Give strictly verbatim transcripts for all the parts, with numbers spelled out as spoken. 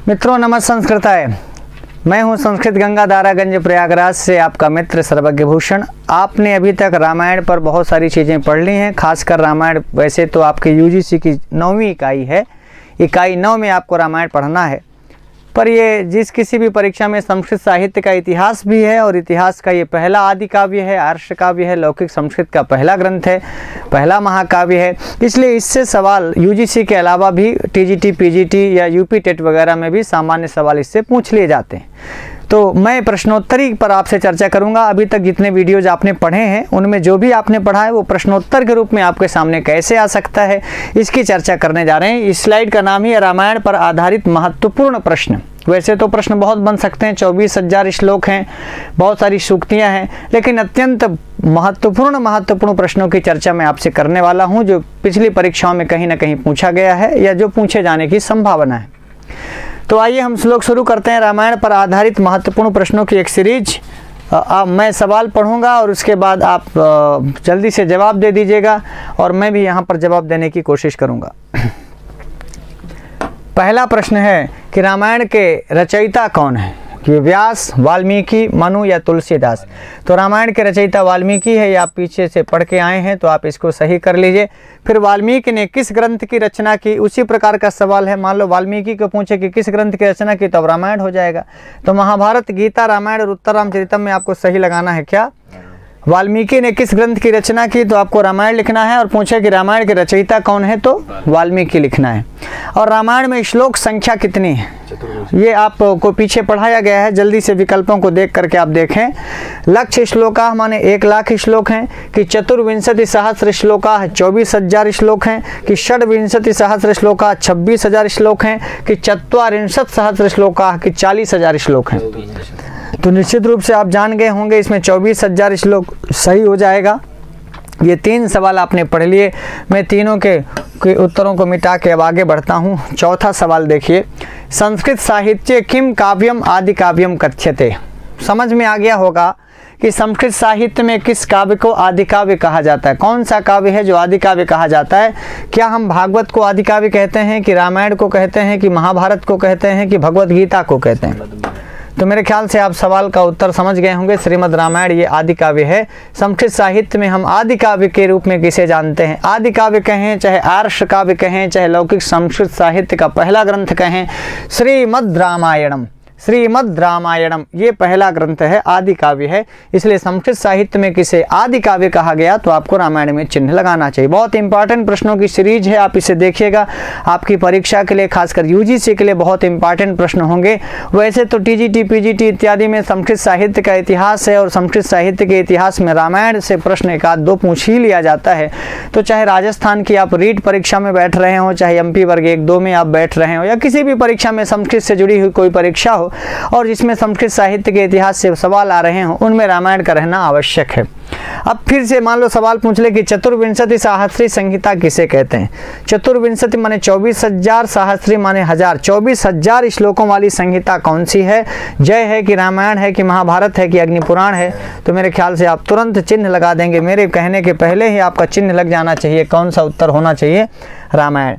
मित्रों नमस्ते संस्कृताय। मैं हूं संस्कृत गंगा दारागंज प्रयागराज से आपका मित्र सर्वज्ञ भूषण। आपने अभी तक रामायण पर बहुत सारी चीज़ें पढ़ ली हैं, खासकर रामायण वैसे तो आपके यूजीसी की नौवीं इकाई है, इकाई नौ में आपको रामायण पढ़ना है, पर ये जिस किसी भी परीक्षा में संस्कृत साहित्य का इतिहास भी है और इतिहास का ये पहला आदि काव्य है, आर्ष काव्य है, लौकिक संस्कृत का पहला ग्रंथ है, पहला महाकाव्य है। इसलिए इससे सवाल यूजीसी के अलावा भी टीजीटी, पीजीटी या यूपी टेट वगैरह में भी सामान्य सवाल इससे पूछ लिए जाते हैं। तो मैं प्रश्नोत्तरी पर आपसे चर्चा करूंगा। अभी तक जितने वीडियोज आपने पढ़े हैं उनमें जो भी आपने पढ़ा है वो प्रश्नोत्तर के रूप में आपके सामने कैसे आ सकता है, इसकी चर्चा करने जा रहे हैं। इस स्लाइड का नाम ही रामायण पर आधारित महत्वपूर्ण प्रश्न। वैसे तो प्रश्न बहुत बन सकते हैं, चौबीस हजार श्लोक हैं, बहुत सारी सूक्तियाँ हैं, लेकिन अत्यंत महत्वपूर्ण महत्वपूर्ण प्रश्नों की चर्चा मैं आपसे करने वाला हूँ, जो पिछली परीक्षाओं में कहीं ना कहीं पूछा गया है या जो पूछे जाने की संभावना है। तो आइए हम श्लोक शुरू करते हैं। रामायण पर आधारित महत्वपूर्ण प्रश्नों की एक सीरीज। अब मैं सवाल पढ़ूंगा और उसके बाद आप जल्दी से जवाब दे दीजिएगा और मैं भी यहाँ पर जवाब देने की कोशिश करूँगा। पहला प्रश्न है कि रामायण के रचयिता कौन है, कि व्यास, वाल्मीकि, मनु या तुलसीदास। तो रामायण के रचयिता वाल्मीकि है, ये आप पीछे से पढ़ के आए हैं तो आप इसको सही कर लीजिए। फिर वाल्मीकि ने किस ग्रंथ की रचना की, उसी प्रकार का सवाल है। मान लो वाल्मीकि को पूछे कि किस ग्रंथ की रचना की, तो अब रामायण हो जाएगा। तो महाभारत, गीता, रामायण और उत्तर रामचरितम में आपको सही लगाना है क्या, वाल्मीकि ने किस ग्रंथ की रचना की, तो आपको रामायण लिखना है। और पूछे कि रामायण के रचयिता कौन है, तो वाल्मीकि लिखना है। और रामायण में श्लोक संख्या कितनी है, ये आपको पीछे पढ़ाया गया है, जल्दी से विकल्पों को देख करके आप देखें। लक्ष्य श्लोका माने एक लाख श्लोक हैं, कि चतुर्विंशति सहस्र श्लोका चौबीस हजार श्लोक हैं, कि षड्विंशति सहस्र श्लोका छब्बीस हजार श्लोक हैं, कि चत्वारिंशत सहस्र श्लोका कि चालीस हजार श्लोक हैं। तो निश्चित रूप से आप जान गए होंगे इसमें चौबीस हजार श्लोक सही हो जाएगा। ये तीन सवाल आपने पढ़ लिए। मैं तीनों के, के उत्तरों को मिटा के अब आगे बढ़ता हूँ। चौथा सवाल देखिए, संस्कृत साहित्य किम काव्यम आदि काव्यम कथ्यते। समझ में आ गया होगा कि संस्कृत साहित्य में किस काव्य को आदि काव्य कहा जाता है, कौन सा काव्य है जो आदि काव्य कहा जाता है। क्या हम भागवत को आदि काव्य कहते हैं, कि रामायण को कहते हैं, कि महाभारत को कहते हैं, कि भगवत गीता को कहते हैं। तो मेरे ख्याल से आप सवाल का उत्तर समझ गए होंगे। श्रीमद् रामायण ये आदि काव्य है। संस्कृत साहित्य में हम आदि काव्य के रूप में किसे जानते हैं, आदि काव्य कहें, चाहे आर्ष काव्य कहें, चाहे लौकिक संस्कृत साहित्य का पहला ग्रंथ कहें, श्रीमद् रामायणम, श्रीमद् रामायणम ये पहला ग्रंथ है, आदि काव्य है। इसलिए संस्कृत साहित्य में किसे आदि काव्य कहा गया, तो आपको रामायण में चिन्ह लगाना चाहिए। बहुत इंपॉर्टेंट प्रश्नों की सीरीज है, आप इसे देखिएगा। आपकी परीक्षा के लिए, खासकर यूजीसी के लिए बहुत इंपॉर्टेंट प्रश्न होंगे। वैसे तो टीजीटी, पीजीटी इत्यादि में संस्कृत साहित्य का इतिहास है और संस्कृत साहित्य के इतिहास में रामायण से प्रश्न एक आध दो पूछ ही लिया जाता है। तो चाहे राजस्थान की आप रीट परीक्षा में बैठ रहे हो, चाहे एमपी वर्ग एक दो में आप बैठ रहे हो, या किसी भी परीक्षा में संस्कृत से जुड़ी हुई कोई परीक्षा हो और जिसमें संस्कृत साहित्य के इतिहास से सवाल आ रहे हों, उनमें रामायण का रहना आवश्यक है। अब फिर से मान लो सवाल पूछ ले कि चतुर्विंशति सहस्री संहिता किसे कहते हैं। चतुर्विंशति माने चौबीस हजार, सहस्री माने हजार, चौबीस हजार श्लोकों वाली संहिता कौन सी है। जय है कि रामायण है, कि महाभारत है, कि अग्निपुराण है। तो मेरे ख्याल से आप तुरंत चिन्ह लगा देंगे। मेरे कहने के पहले ही आपका चिन्ह लग जाना चाहिए, कौन सा उत्तर होना चाहिए, रामायण।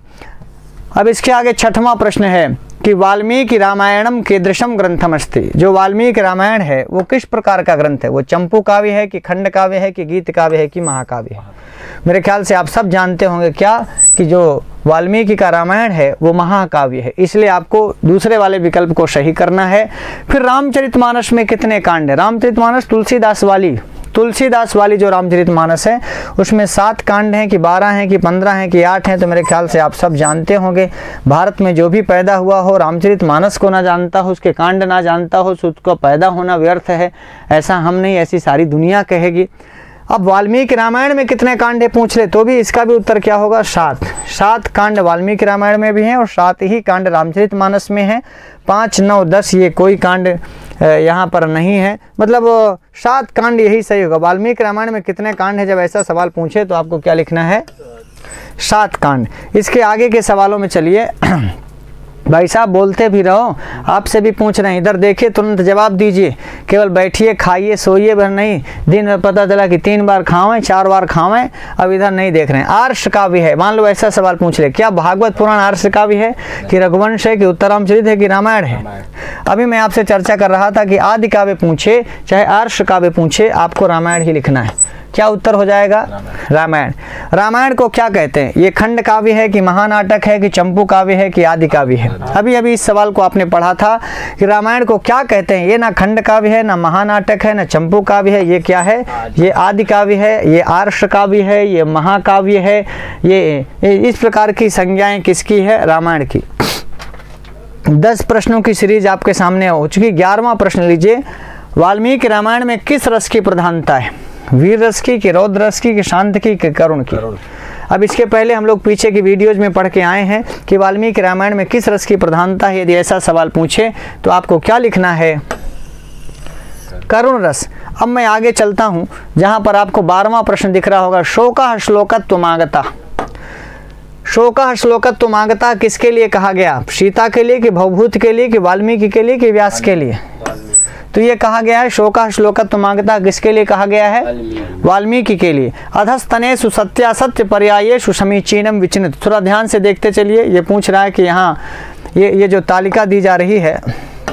अब इसके आगे छठवां प्रश्न है कि वाल्मीकि रामायणम कीदृशम ग्रंथम अस्ति। जो वाल्मीकि रामायण है वो किस प्रकार का ग्रंथ है, वो चंपू काव्य है, कि खंड काव्य है, कि गीत काव्य है, कि महाकाव्य है। मेरे ख्याल से आप सब जानते होंगे क्या, कि जो वाल्मीकि का रामायण है वो महाकाव्य है। इसलिए आपको दूसरे वाले विकल्प को सही करना है। फिर रामचरितमानस में कितने कांड है, रामचरितमानस तुलसीदास वाली तुलसीदास वाली जो रामचरितमानस है उसमें सात कांड हैं, कि बारह हैं, कि पंद्रह हैं, कि आठ हैं। तो मेरे ख्याल से आप सब जानते होंगे। भारत में जो भी पैदा हुआ हो, रामचरितमानस को ना जानता हो, उसके कांड ना जानता हो, तो उसको पैदा होना व्यर्थ है। ऐसा हम नहीं, ऐसी सारी दुनिया कहेगी। अब वाल्मीकि रामायण में कितने कांड है पूछ ले, तो भी इसका भी उत्तर क्या होगा, सात। सात कांड वाल्मीकि रामायण में भी हैं और सात ही कांड रामचरितमानस में हैं। पाँच, नौ, दस ये कोई कांड यहाँ पर नहीं है, मतलब सात कांड यही सही होगा। वाल्मीकि रामायण में कितने कांड है, जब ऐसा सवाल पूछे तो आपको क्या लिखना है, सात कांड। इसके आगे के सवालों में चलिए भाई साहब बोलते भी रहो, आपसे भी पूछ रहे हैं, इधर देखिए तुरंत जवाब दीजिए। केवल बैठिए खाइए सोइए भर नहीं, दिन में पता चला कि तीन बार खावें चार बार खावें, अब इधर नहीं देख रहे हैं। आर्ष काव्य है, मान लो ऐसा सवाल पूछ रहे, क्या भागवत पुराण आर्ष काव्य है कि रघुवंश है कि उत्तरामचरित है कि रामायण है? अभी मैं आपसे चर्चा कर रहा था कि आदि काव्य पूछे चाहे आर्ष काव्य पूछे, आपको रामायण ही लिखना है। क्या उत्तर हो जाएगा? रामायण। रामायण को क्या कहते हैं? ये खंड काव्य है कि महानाटक है कि चंपू काव्य है कि आदि काव्य है? अभी अभी इस सवाल को आपने पढ़ा था कि रामायण को क्या कहते हैं। ये ना खंड काव्य है, ना महानाटक है, ना चंपू काव्य है, ये क्या है? ये आदि काव्य है, ये आर्ष काव्य है, ये महाकाव्य है। ये, ये इस प्रकार की संज्ञाएं किसकी है? रामायण की। दस प्रश्नों की सीरीज आपके सामने हो चुकी। ग्यारहवां प्रश्न लीजिए, वाल्मीकि रामायण में किस रस की प्रधानता है? वीर रस की कि रौद्र रस की कि शांत की कि करुण की? अब इसके पहले हम लोग पीछे की वीडियोज में पढ़ के आए हैं कि वाल्मीकि रामायण में किस रस की प्रधानता है। यदि ऐसा सवाल पूछे तो आपको क्या लिखना है? करुण रस। अब मैं आगे चलता हूं, जहां पर आपको बारहवां प्रश्न दिख रहा होगा, शोका श्लोकत्वमागता। शोका श्लोकत्वमागता किसके लिए कहा गया? सीता के लिए कि भवभूत के लिए कि वाल्मीकि के लिए कि व्यास के लिए? तो ये कहा गया है शोका श्लोकत्वमागता किसके लिए कहा गया है? वाल्मीकि के लिए। अधस्तनेषु सत्यासत्य पर्यायेषु समीचीनम विचिन्नत। थोड़ा ध्यान से देखते चलिए। ये पूछ रहा है कि यहाँ ये ये जो तालिका दी जा रही है,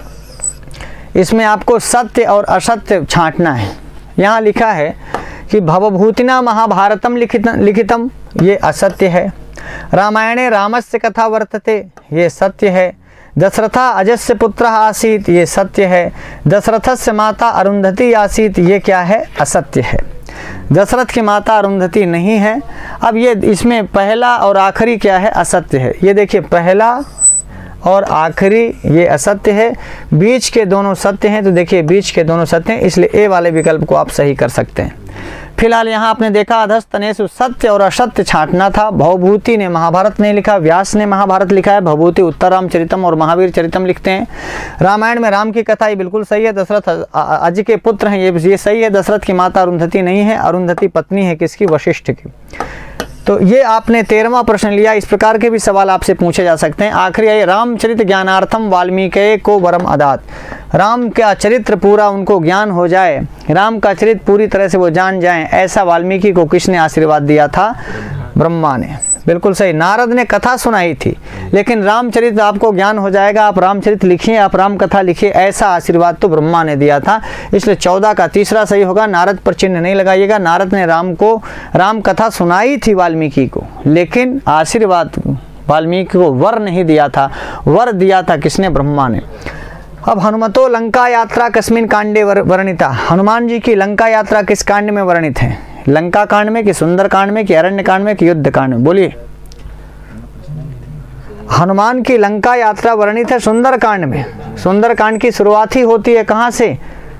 इसमें आपको सत्य और असत्य छांटना है। यहाँ लिखा है कि भवभूतिना महाभारतम लिखित लिखितम, ये असत्य है। रामायणे रामस्य कथा वर्तते, ये सत्य है। दशरथा अजस्य पुत्र आसीत, ये सत्य है। दशरथस्य माता अरुंधति आसीत, ये क्या है? असत्य है। दशरथ की माता अरुंधति नहीं है। अब ये इसमें पहला और आखिरी क्या है? असत्य है। ये देखिए, पहला और आखिरी ये असत्य है, बीच के दोनों सत्य हैं। तो देखिए बीच के दोनों सत्य हैं, इसलिए ए वाले विकल्प को आप सही कर सकते हैं। फिलहाल यहाँ आपने देखा अधस्तनेषु सत्य और असत्य छांटना था। भवभूति ने महाभारत नहीं लिखा, व्यास ने महाभारत लिखा है। भवभूति उत्तरामचरितम और महावीर चरितम लिखते हैं। रामायण में राम की कथा ये बिल्कुल सही है। दशरथ अज के पुत्र हैं, ये ये सही है। दशरथ की माता अरुंधति नहीं है, अरुंधति पत्नी है किसकी? वशिष्ठ की। तो ये आपने तेरहवां प्रश्न लिया। इस प्रकार के भी सवाल आपसे पूछे जा सकते हैं। आखिरी है, रामचरित ज्ञानार्थम वाल्मीकि को वरम अदात। राम का चरित्र पूरा उनको ज्ञान हो जाए, राम का चरित्र पूरी तरह से वो जान जाएं, ऐसा वाल्मीकि को किसने आशीर्वाद दिया था? ब्रह्मा ने। बिल्कुल सही। नारद ने कथा सुनाई थी, लेकिन रामचरित आपको ज्ञान हो जाएगा, आप रामचरित लिखिए, आप राम कथा लिखिए, ऐसा आशीर्वाद तो ब्रह्मा ने दिया था। इसलिए चौदह का तीसरा सही होगा। नारद पर चिन्ह नहीं लगाइएगा। नारद ने राम को राम कथा सुनाई थी वाल्मीकि को, लेकिन आशीर्वाद वाल्मीकि को वर नहीं दिया था। वर दिया था किसने? ब्रह्मा ने। अब हनुमतो लंका यात्रा कस्मिन कांडे वर्णिता। हनुमान जी की लंका यात्रा किस कांड में वर्णित है? लंका कांड में कि सुंदर कांड में कि अरण्य कांड में कि युद्ध कांड में? बोलिए। हनुमान की लंका यात्रा वर्णित है सुंदर कांड में। सुंदर कांड की शुरुआत ही होती है कहाँ से?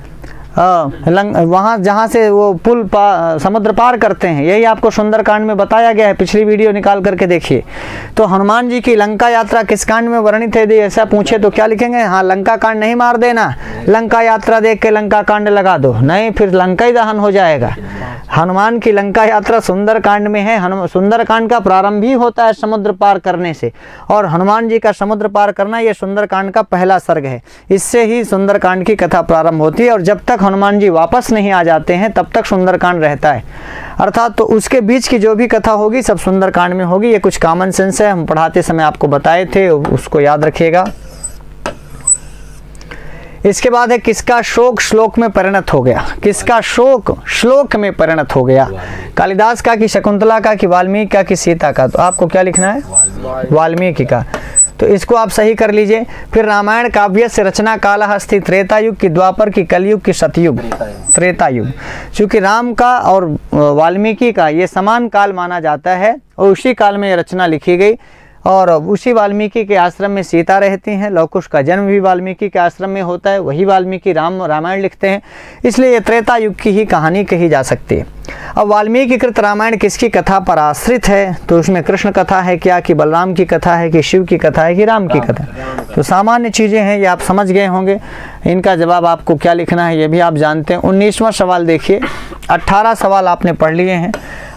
वहाँ जहाँ से वो पुल पा, समुद्र पार करते हैं, यही आपको सुंदर कांड में बताया गया है। पिछली वीडियो निकाल करके देखिए। तो हनुमान जी की लंका यात्रा किस कांड में वर्णित है? यदि ऐसा पूछे तो क्या लिखेंगे? हाँ, लंका कांड नहीं मार देना, लंका यात्रा देख के लंका कांड लगा दो, नहीं फिर लंका ही दहन हो जाएगा। हनुमान की लंका यात्रा सुंदर कांड में है। हनुमान सुंदर कांड का प्रारंभ ही होता है समुद्र पार करने से, और हनुमान जी का समुद्र पार करना ये सुंदर कांड का पहला सर्ग है। इससे ही सुंदर कांड की कथा प्रारंभ होती है, और जब तक हनुमान जी वापस नहीं आ जाते हैं तब तक सुंदरकांड रहता है। अर्थात तो उसके बीच की जो भी कथा होगी सब सुंदरकांड में होगी। ये कुछ कॉमन सेंस है, हम पढ़ाते समय आपको बताए थे, उसको याद रखिएगा। इसके बाद है किसका शोक श्लोक में परिणत हो गया? किसका शोक श्लोक में परिणत हो गया? कालिदास का कि शकुंतला का कि वाल्मीकि का कि सीता का? तो आपको क्या लिखना है? वाल्मीकि का। तो इसको आप सही कर लीजिए। फिर रामायण काव्य से रचना काल अस्ति त्रेता युग की, द्वापर की, कलयुग की, सतयुग, त्रेता युग। चूँकि राम का और वाल्मीकि का ये समान काल माना जाता है, और उसी काल में रचना लिखी गई, और उसी वाल्मीकि के आश्रम में सीता रहती हैं। लवकुश का जन्म भी वाल्मीकि के आश्रम में होता है, वही वाल्मीकि राम रामायण लिखते हैं। इसलिए ये त्रेता युग की ही कहानी कही जा सकती है। अब वाल्मीकि कृत रामायण किसकी कथा पर आश्रित है? तो उसमें कृष्ण कथा है क्या, कि बलराम की कथा है, कि शिव की कथा है, कि राम की कथा? तो सामान्य चीज़ें हैं, ये आप समझ गए होंगे। इनका जवाब आपको क्या लिखना है ये भी आप जानते हैं। उन्नीसवां सवाल देखिए, अट्ठारह सवाल आपने पढ़ लिए हैं।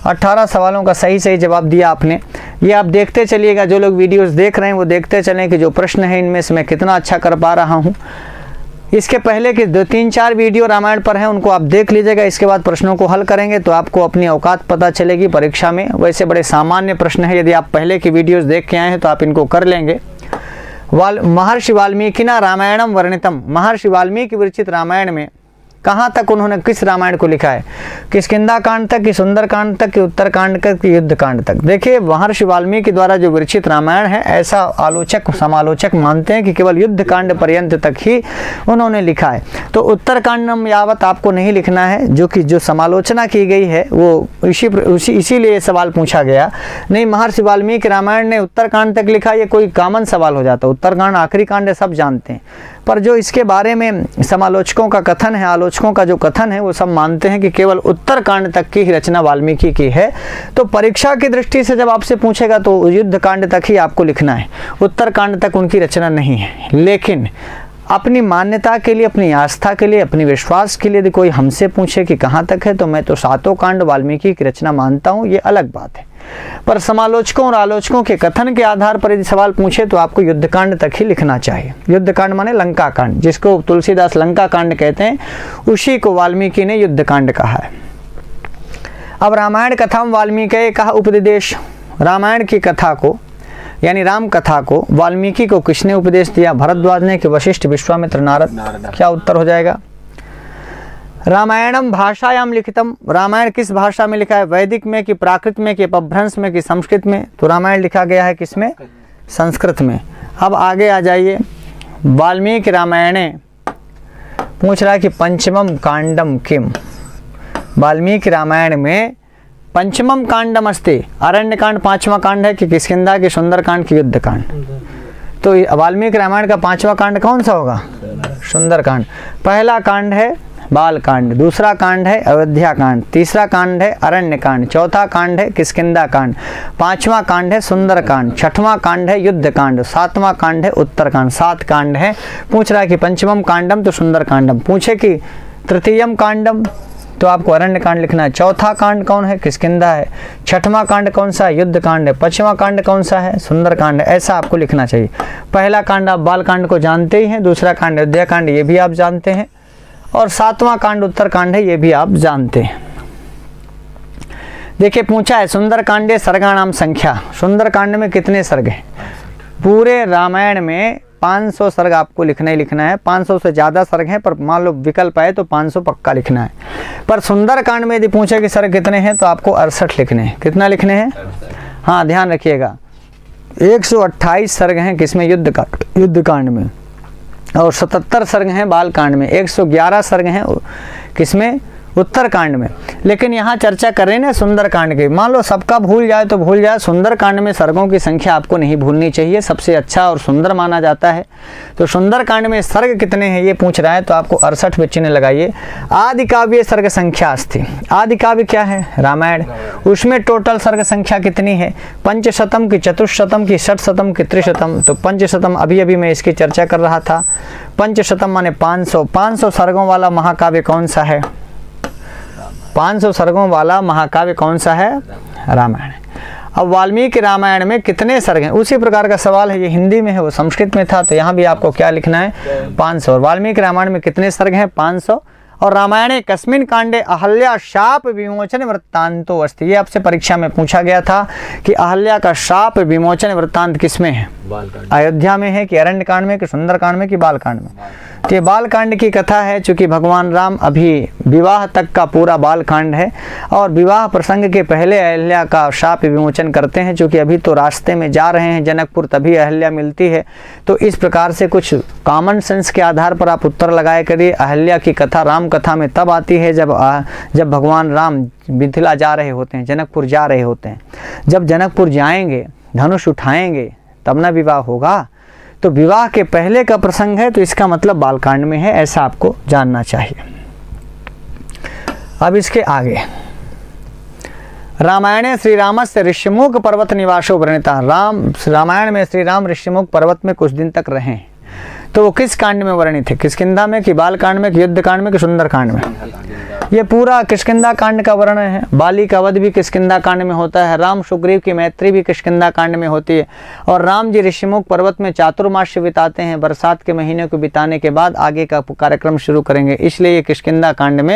अठारह सवालों का सही सही जवाब दिया आपने। ये आप देखते चलिएगा, जो लोग वीडियोस देख रहे हैं वो देखते चलें कि जो प्रश्न है इनमें से मैं कितना अच्छा कर पा रहा हूँ। इसके पहले के दो तीन चार वीडियो रामायण पर हैं, उनको आप देख लीजिएगा। इसके बाद प्रश्नों को हल करेंगे तो आपको अपनी औकात पता चलेगी परीक्षा में। वैसे बड़े सामान्य प्रश्न है, यदि आप पहले की वीडियोस देख के आए हैं तो आप इनको कर लेंगे। वाल महर्षि वाल्मीकि ना रामायणम वर्णितम, महर्षि वाल्मीकि विरचित रामायण में कहाँ तक उन्होंने किस रामायण को लिखा है? किष्किंधा कांड तक, कि सुंदर कांड तक, कि उत्तर कांड तक, कि युद्ध कांड तक? देखिए, महर्षि वाल्मीकि द्वारा जो विरचित रामायण है, ऐसा आलोचक समालोचक मानते हैं कि केवल युद्ध कांड पर्यंत तक ही उन्होंने लिखा है। तो उत्तर कांडम यावत आपको नहीं लिखना है, जो कि जो समालोचना की गई है वो इसी उसी इसीलिए सवाल पूछा गया। नहीं, महर्षि वाल्मीकि रामायण ने उत्तर कांड तक लिखा, ये कोई कॉमन सवाल हो जाता। उत्तर कांड आखिरी कांड है, सब जानते हैं। पर जो इसके बारे में समालोचकों का कथन है, आलोचकों का जो कथन है, वो सब मानते हैं कि केवल उत्तर कांड तक की ही रचना वाल्मीकि की है। तो परीक्षा की दृष्टि से जब आपसे पूछेगा तो युद्ध कांड तक ही आपको लिखना है, उत्तर कांड तक उनकी रचना नहीं है। लेकिन अपनी मान्यता के लिए, अपनी आस्था के लिए, अपनी विश्वास के लिए यदि कोई हमसे पूछे कि कहाँ तक है, तो मैं तो सातों कांड वाल्मीकि की रचना मानता हूँ, ये अलग बात है। पर समालोचकों और आलोचकों के कथन के आधार पर यदि सवाल पूछे तो आपको युद्धकांड तक ही लिखना चाहिए। युद्धकांड माने लंका कांड, जिसको तुलसीदास लंका कांड कहते हैं, उसी को वाल्मीकि ने युद्धकांड कहा है। अब रामायण कथा में वाल्मीकि कहा उपदेश, रामायण की कथा को यानी राम कथा को वाल्मीकि को किसने उपदेश दिया? भरद्वाज ने, कि वशिष्ठ, विश्वामित्र, नारद? क्या उत्तर हो जाएगा? रामायणम भाषायाम लिखितम, रामायण किस भाषा में लिखा है? वैदिक में, कि प्राकृत में, कि अपभ्रंश में, कि संस्कृत में? तो रामायण लिखा गया है किसमें? संस्कृत में। अब आगे आ जाइए, वाल्मीकि रामायणे पूछ रहा है कि पंचमम कांडम किम, वाल्मीकि रामायण में पंचमम कांडम अस्ति, अरण्य कांड पांचवा कांड है, कि किष्किंधा, की सुंदर कांड, की युद्ध कांड? तो वाल्मीकि रामायण का पांचवा कांड कौन सा होगा? सुंदर कांड। पहला कांड है बाल कांड, दूसरा कांड है अयोध्या कांड, तीसरा कांड है अरण्य कांड, चौथा कांड है किष्किंधा कांड, पांचवा कांड है सुंदर कांड, छठवां कांड है युद्ध कांड, सातवां कांड है उत्तर कांड। सात कांड है। पूछ रहा है कि पंचमम कांडम तो सुंदर कांडम, पूछे कि तृतीयम कांडम तो आपको अरण्य कांड लिखना है। चौथा कांड कौन है? किष्किंधा है। छठवां कांड कौन सा है? युद्ध कांड है। पांचवा कांड कौन सा है? सुंदर कांड है। ऐसा आपको लिखना चाहिए। पहला कांड आप बाल कांड को जानते ही हैं, दूसरा कांड अयोध्या कांड ये भी आप जानते हैं, और सातवां कांड उत्तर कांड है, ये भी आप जानते हैं। देखिए, पूछा है सुंदर कांडे सर्गाणाम संख्या, सुंदर कांड में कितने सर्ग हैं? पूरे रामायण में पाँच सौ सर्ग आपको लिखना ही लिखना है। पाँच सौ से ज़्यादा सर्ग हैं, पर मान लो विकल्प आए तो पाँच सौ पक्का लिखना है। पर सुंदर कांड में यदि पूछे कि सर्ग कितने हैं तो आपको अड़सठ लिखने हैं। कितना लिखने हैं? हाँ, ध्यान रखिएगा, एक सौ अट्ठाईस सर्ग हैं किसमें? युद्ध का युद्ध कांड में, और सतहत्तर सर्ग हैं बाल कांड में, एक सौ ग्यारह सर्ग हैं किसमें? उत्तर कांड में। लेकिन यहाँ चर्चा कर रहे हैं ना सुंदर कांड की। मान लो सबका भूल जाए तो भूल जाए, सुंदर कांड में सर्गों की संख्या आपको नहीं भूलनी चाहिए, सबसे अच्छा और सुंदर माना जाता है। तो सुंदर कांड में सर्ग कितने हैं ये पूछ रहा है, तो आपको अड़सठ में चिन्ह लगाइए। आदि काव्य सर्ग संख्या अस्ति, आदि काव्य क्या है? रामायण। उसमें टोटल सर्ग संख्या कितनी है? पंचशतम की, चतुशतम की, षटशतम की, त्रिशतम। तो पंचशतम, अभी अभी मैं इसकी चर्चा कर रहा था। पंचशतम माने पाँच सौ, पाँच सौ सर्गों वाला महाकाव्य कौन सा है? पाँच सौ सर्गों वाला महाकाव्य कौन सा है? रामायण। अब वाल्मीकि रामायण में कितने सर्ग हैं? उसी प्रकार का सवाल है, ये हिंदी में है, वो संस्कृत में था, तो यहाँ भी आपको क्या लिखना है? पाँच सौ। वाल्मीकि रामायण में कितने सर्ग हैं? पाँच सौ। और रामायणे कस्मिन कांडे अहल्या शाप विमोचन वृत्तांतो अस्ति, ये आपसे परीक्षा में पूछा गया था कि अहल्या का शाप विमोचन वृत्तांत किसमें है? अयोध्या में है, कि अरण्य कांड में, कि सुंदर कांड में, कि बाल कांड में? तो ये बाल कांड की कथा है, चूँकि भगवान राम अभी विवाह तक का पूरा बाल कांड है, और विवाह प्रसंग के पहले अहल्या का शाप विमोचन करते हैं। चूँकि अभी तो रास्ते में जा रहे हैं जनकपुर, तभी अहल्या मिलती है। तो इस प्रकार से कुछ कॉमन सेंस के आधार पर आप उत्तर लगाए करिए। अहल्या की कथा राम कथा में तब आती है जब जब भगवान राम मिथिला जा रहे होते हैं, जनकपुर जा रहे होते हैं। जब जनकपुर जाएंगे, धनुष उठाएंगे, तब ना विवाह होगा। तो विवाह के पहले का प्रसंग है, तो इसका मतलब बालकांड में है, ऐसा आपको जानना चाहिए। अब इसके आगे, रामायणे श्री रामस्य ऋष्यमुख पर्वत निवासो वर्णिता, राम रामायण में श्री राम ऋष्यमुख पर्वत में कुछ दिन तक रहे। तो वो किस कांड में वर्णित है? किष्किंधा में कि बाल कांड में कि युद्ध कांड में कि सुंदर कांड में? ये पूरा किष्किंधा कांड का वर्णन है। बाली का वध भी किष्किंधा कांड में होता है, राम सुग्रीव की मैत्री भी किष्किंधा कांड में होती है, और राम जी ऋषिमुख पर्वत में चातुर्मास्य बिताते हैं। बरसात के महीने को बिताने के बाद आगे का कार्यक्रम शुरू करेंगे, इसलिए ये किष्किंधा कांड में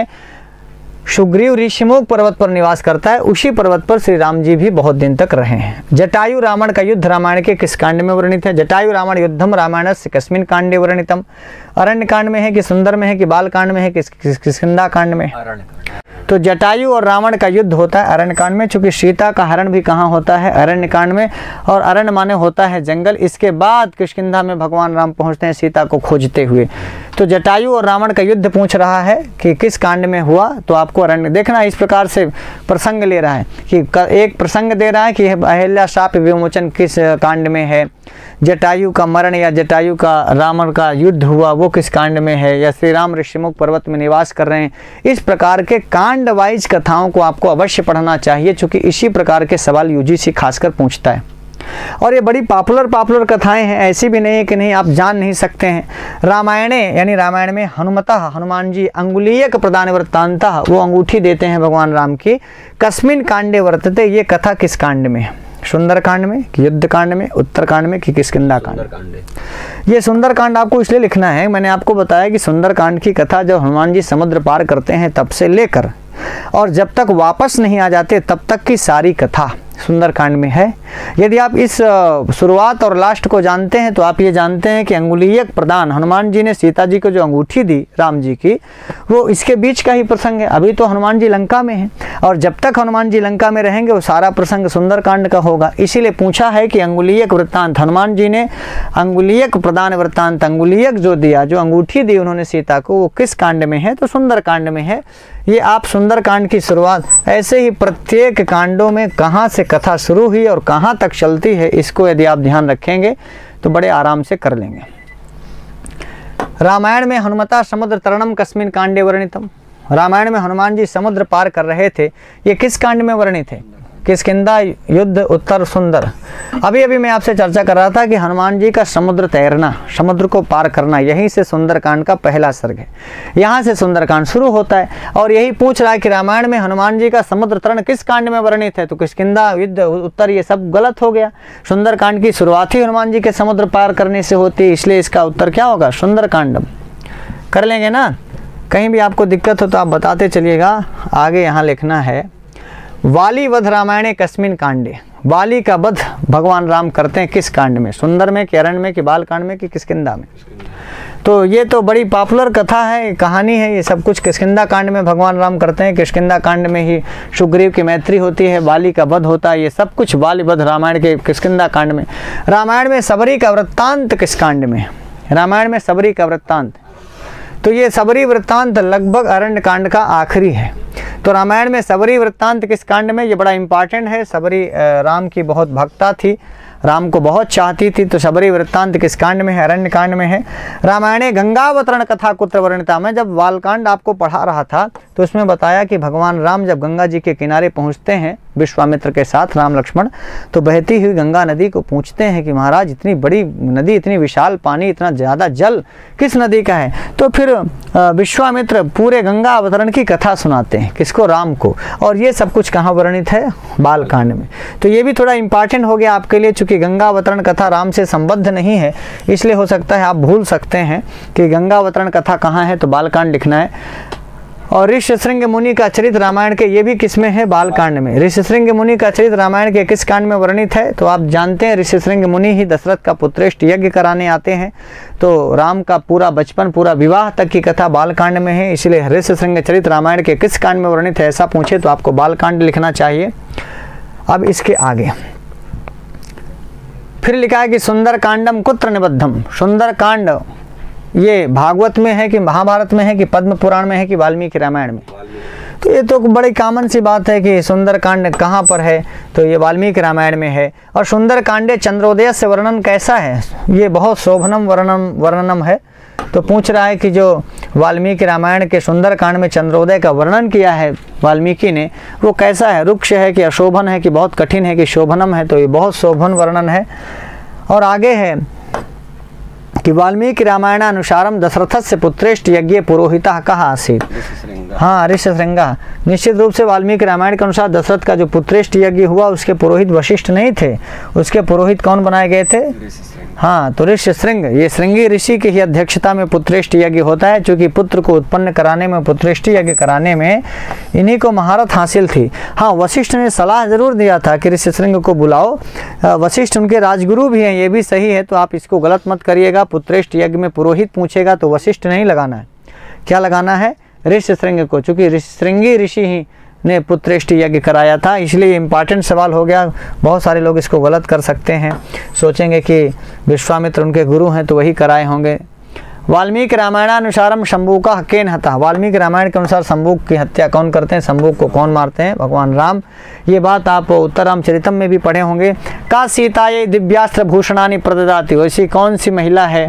सुग्रीव ऋषिमुख पर्वत पर निवास करता है। उसी पर्वत पर श्री राम जी भी बहुत दिन तक रहे हैं। जटायु रावण का युद्ध रामायण के किस कांड में वर्णित है? जटायु रावण युद्धम रामायणस्य कस्मिन् कांडे वर्णितम? अरण्य कांड में है कि सुंदर में है कि बाल कांड में है कि किष्किंधा कांड में? तो जटायु और रावण का युद्ध होता है अरण्य कांड में, चूंकि सीता का हरण भी कहाँ होता है? अरण्य कांड में, और अरण्य माने होता है जंगल। इसके बाद किष्किंधा में भगवान राम पहुँचते हैं सीता को खोजते हुए। तो जटायु और रावण का युद्ध पूछ रहा है कि किस कांड में हुआ, तो आपको अरण्य देखना। इस प्रकार से प्रसंग ले रहा है कि एक प्रसंग दे रहा है कि अहिल्या शाप विमोचन किस कांड में है, जटायु का मरण या जटायु का रावण का युद्ध हुआ वो किस कांड में है, या श्री राम ऋषिमुख पर्वत में निवास कर रहे हैं। इस प्रकार के कांड वाइज कथाओं को आपको अवश्य पढ़ना चाहिए, क्योंकि इसी प्रकार के सवाल यूजीसी खासकर पूछता है। और ये बड़ी पॉपुलर पॉपुलर कथाएं हैं, ऐसी भी नहीं है कि नहीं आप जान नहीं सकते हैं। रामायणे यानी रामायण में हनुमतः हनुमान जी अंगुलीयक प्रदान वृत्तांतः वो अंगूठी देते हैं भगवान राम की। कस्मिन् कांडे वर्तते, ये कथा किस कांड में है? सुंदर कांड में कि युद्ध कांड में, उत्तर कांड में कि किष्किंधा कांड? ये सुंदर कांड आपको इसलिए लिखना है, मैंने आपको बताया कि सुंदर कांड की कथा जब हनुमान जी समुद्र पार करते हैं तब से लेकर और जब तक वापस नहीं आ जाते तब तक की सारी कथा सुंदर कांड में है। यदि आप इस शुरुआत और लास्ट को जानते हैं तो आप ये जानते हैं कि अंगुलीयक प्रदान, हनुमान जी ने सीता जी को जो अंगूठी दी राम जी की, वो इसके बीच का ही प्रसंग है। अभी तो हनुमान जी लंका में हैं और जब तक हनुमान जी लंका में रहेंगे वो सारा प्रसंग सुंदर कांड का होगा। इसीलिए पूछा है कि अंगुलीयक वृत्तांत, हनुमान जी ने अंगुलीयक प्रदान वृत्तांत, अंगुलीयक जो दिया, जो अंगूठी दी उन्होंने सीता को, वो किस कांड में है? तो सुंदर कांड में है। ये आप सुंदर कांड की शुरुआत, ऐसे ही प्रत्येक कांडों में कहाँ से कथा शुरू हुई और कहाँ तक चलती है, इसको यदि आप ध्यान रखेंगे तो बड़े आराम से कर लेंगे। रामायण में हनुमता समुद्र तरणम कस्मिन् कांडे वर्णितम? रामायण में हनुमान जी समुद्र पार कर रहे थे, ये किस कांड में वर्णित है? किष्किंधा युद्ध उत्तर सुंदर। अभी अभी मैं आपसे चर्चा कर रहा था कि हनुमान जी का समुद्र तैरना, समुद्र को पार करना, यहीं से सुंदरकांड का पहला सर्ग है। यहाँ से सुंदरकांड शुरू होता है और यही पूछ रहा है कि रामायण में हनुमान जी का समुद्र तरण किस कांड में वर्णित है? तो किष्किंधा युद्ध उत्तर, ये सब गलत हो गया। सुंदरकांड की शुरुआत ही हनुमान जी के समुद्र पार करने से होती है, इसलिए इसका उत्तर क्या होगा? सुंदरकांडम। कर लेंगे ना? कहीं भी आपको दिक्कत हो तो आप बताते चलिएगा। आगे यहाँ लिखना है वाली वध रामायणे कस्मिन् कांडे? वाली का वध भगवान राम करते हैं किस कांड में? सुंदर में कि अरण्य में कि बाल कांड में कि किष्किंधा में? तो ये तो बड़ी पॉपुलर कथा है, कहानी है, ये सब कुछ किष्किंधा कांड में भगवान राम करते हैं। किष्किंधा कांड में ही सुग्रीव की मैत्री होती है, वाली का वध होता है, ये सब कुछ वाली वध रामायण के किष्किंधा कांड में। रामायण में सबरी का वृत्तांत किस कांड में? रामायण में सबरी का वृत्तांत, तो ये सबरी वृत्तांत लगभग अरण्य कांड का आखिरी है। तो रामायण में सबरी वृत्तांत किस कांड में? ये बड़ा इंपॉर्टेंट है। सबरी राम की बहुत भक्ता थी, राम को बहुत चाहती थी, तो सबरी वृत्तांत किस कांड में है? अरण्य कांड में है। रामायणे गंगावतरण कथा कुत्र वर्णिता? मैं जब बालकांड आपको पढ़ा रहा था तो उसमें बताया कि भगवान राम जब गंगा जी के किनारे पहुंचते हैं विश्वामित्र के साथ, राम लक्ष्मण, तो बहती हुई गंगा नदी को पूछते हैं कि महाराज इतनी बड़ी नदी, इतनी विशाल पानी, इतना ज़्यादा जल किस नदी का है? तो फिर विश्वामित्र पूरे गंगा अवतरण की कथा सुनाते हैं, किसको? राम को। और ये सब कुछ कहाँ वर्णित है? बालकांड में। तो ये भी थोड़ा इंपॉर्टेंट हो गया आपके लिए, चूँकि गंगा अवतरण कथा राम से संबद्ध नहीं है, इसलिए हो सकता है आप भूल सकते हैं कि गंगा अवतरण कथा कहाँ है, तो बालकांड लिखना है। और ऋष्यशृंग मुनि का चरित्र रामायण के, ये भी किसमें है? बालकांड में। ऋष्यशृंग मुनि का चरित्र रामायण के किस कांड में वर्णित है? तो आप जानते हैं ऋष्यशृंग मुनि ही दशरथ का पुत्रेष्ट यज्ञ कराने आते हैं, तो राम का पूरा बचपन, पूरा विवाह तक की कथा बालकांड में है, इसलिए ऋष्यशृंग चरित्र रामायण के किस कांड में वर्णित है ऐसा पूछे तो आपको बालकांड लिखना चाहिए। अब इसके आगे फिर लिखा है कि सुंदर कांडम कुत्र निबद्धम? सुंदर कांड ये भागवत में है कि महाभारत में है कि पद्म पुराण में है कि वाल्मीकि रामायण में? तो ये तो बड़ी कॉमन सी बात है कि सुंदर कांड कहाँ पर है, तो ये वाल्मीकि रामायण में है। और सुंदर कांडे चंद्रोदय से वर्णन कैसा है? ये बहुत शोभनम वर्णनम वर्णनम है। तो पूछ रहा है कि जो वाल्मीकि रामायण के सुंदर कांड में चंद्रोदय का वर्णन किया है वाल्मीकि ने, वो कैसा है? रुक्ष है कि अशोभन है कि बहुत कठिन है कि शोभनम है? तो ये बहुत शोभन वर्णन है। और आगे है कि वाल्मीकि रामायणानुसारम दशरथस्य पुत्रेष्ट यज्ञ पुरोहितः कः आसीत्। हाँ, ऋष्यशृंगा। निश्चित रूप से वाल्मीकि रामायण के अनुसार दशरथ का जो पुत्रेष्ट यज्ञ हुआ उसके पुरोहित वशिष्ठ नहीं थे, उसके पुरोहित कौन बनाए गए थे? हाँ, तो ऋष्यशृंग, ये श्रृंगी ऋषि की ही अध्यक्षता में पुत्रेष्ट यज्ञ होता है, क्योंकि पुत्र को उत्पन्न कराने में, पुत्रेष्ट यज्ञ कराने में इन्हीं को महारत हासिल थी। हाँ, वशिष्ठ ने सलाह जरूर दिया था कि ऋष्यशृंग को बुलाओ, वशिष्ठ उनके राजगुरु भी हैं, ये भी सही है, तो आप इसको गलत मत करिएगा। पुत्रेष्ट यज्ञ में पुरोहित पूछेगा तो वशिष्ठ नहीं लगाना है, क्या लगाना है? ऋष्यशृंग को, चूँकि श्रृंगी ऋषि ही ने पुत्रेष्ट यज्ञ कराया था, इसलिए इम्पॉर्टेंट सवाल हो गया। बहुत सारे लोग इसको गलत कर सकते हैं, सोचेंगे कि विश्वामित्र उनके गुरु हैं तो वही कराए होंगे। वाल्मीकि रामायणानुसारम शंभू का केन हता। वाल्मीकि रामायण के अनुसार शंभू की हत्या कौन करते हैं? शंभू को कौन मारते हैं? भगवान राम। ये बात आप उत्तररामचरितम में भी पढ़े होंगे। का सीता ये दिव्यास्त्र भूषणानि प्रददाति। वैसी कौन सी महिला है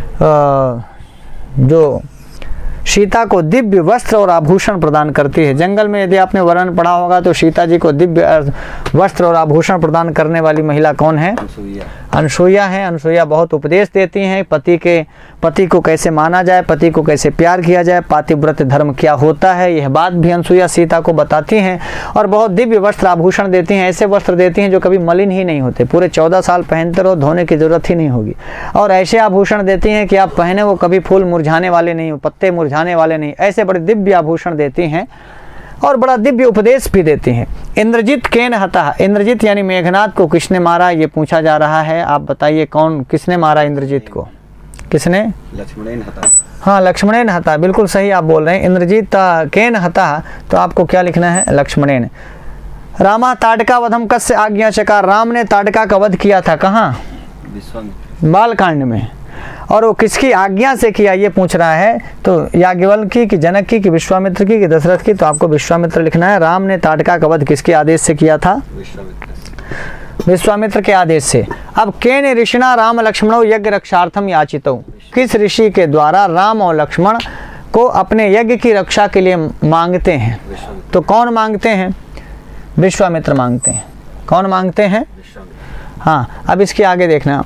जो सीता को दिव्य वस्त्र और आभूषण प्रदान करती है? जंगल में यदि आपने वर्णन पढ़ा होगा तो सीता जी को दिव्य वस्त्र और आभूषण प्रदान करने वाली महिला कौन है? अनसुईया है। अनसुईया बहुत उपदेश देती हैं, पति के पति को कैसे माना जाए, पति को कैसे प्यार किया जाए, पातिव्रत धर्म क्या होता है, यह बात भी अनसुईया सीता को बताती हैं। और बहुत दिव्य वस्त्र आभूषण देती हैं, ऐसे वस्त्र देती हैं जो कभी मलिन ही नहीं होते, पूरे चौदह साल पहनते रहो, धोने की जरूरत ही नहीं होगी। और ऐसे आभूषण देती हैं कि आप पहने वो कभी फूल मुरझाने वाले नहीं हो, पत्ते मुरझाने वाले नहीं, ऐसे बड़े दिव्य आभूषण देती हैं और बड़ा दिव्य उपदेश भी देती हैं। इंद्रजीत केन हता। इंद्रजीत यानी मेघनाथ को किसने मारा, ये पूछा जा रहा है। आप बताइए कौन, किसने मारा इंद्रजीत को? किसने? लक्ष्मणेन हता। हाँ, लक्ष्मणेन हता, बिल्कुल सही आप बोल रहे हैं। इंद्रजीत केन हता, तो आपको क्या लिखना है? लक्ष्मणेन। रामा ताड़का वधम कस्य आज्ञा चकार। राम ने ताड़का का वध किया था कहाँ? बालकांड में। और वो किसकी आज्ञा से किया ये पूछ रहा है, तो याज्ञवल्क्य की, जनक की, कि विश्वामित्र की, कि दशरथ की? तो आपको विश्वामित्र लिखना है। राम ने ताड़का का वध किसके आदेश से किया था? विश्वामित्र के आदेश से। अब केन ऋषिणा राम लक्ष्मणो यज्ञ रक्षार्थम याचितो। किस ऋषि के द्वारा राम और लक्ष्मण को अपने यज्ञ की रक्षा के लिए मांगते हैं? तो कौन मांगते हैं? विश्वामित्र मांगते हैं। कौन मांगते हैं? हाँ, अब इसके आगे देखना।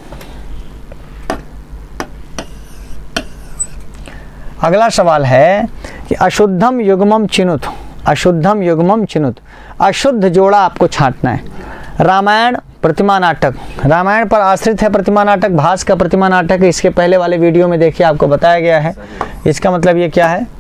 अगला सवाल है कि अशुद्धम युग्मम चिनुत। अशुद्धम युग्मम चिनुत, अशुद्ध जोड़ा आपको छांटना है। रामायण प्रतिमा नाटक, रामायण पर आश्रित है प्रतिमा नाटक, भास का प्रतिमा नाटक है। इसके पहले वाले वीडियो में देखिए आपको बताया गया है। इसका मतलब ये क्या है?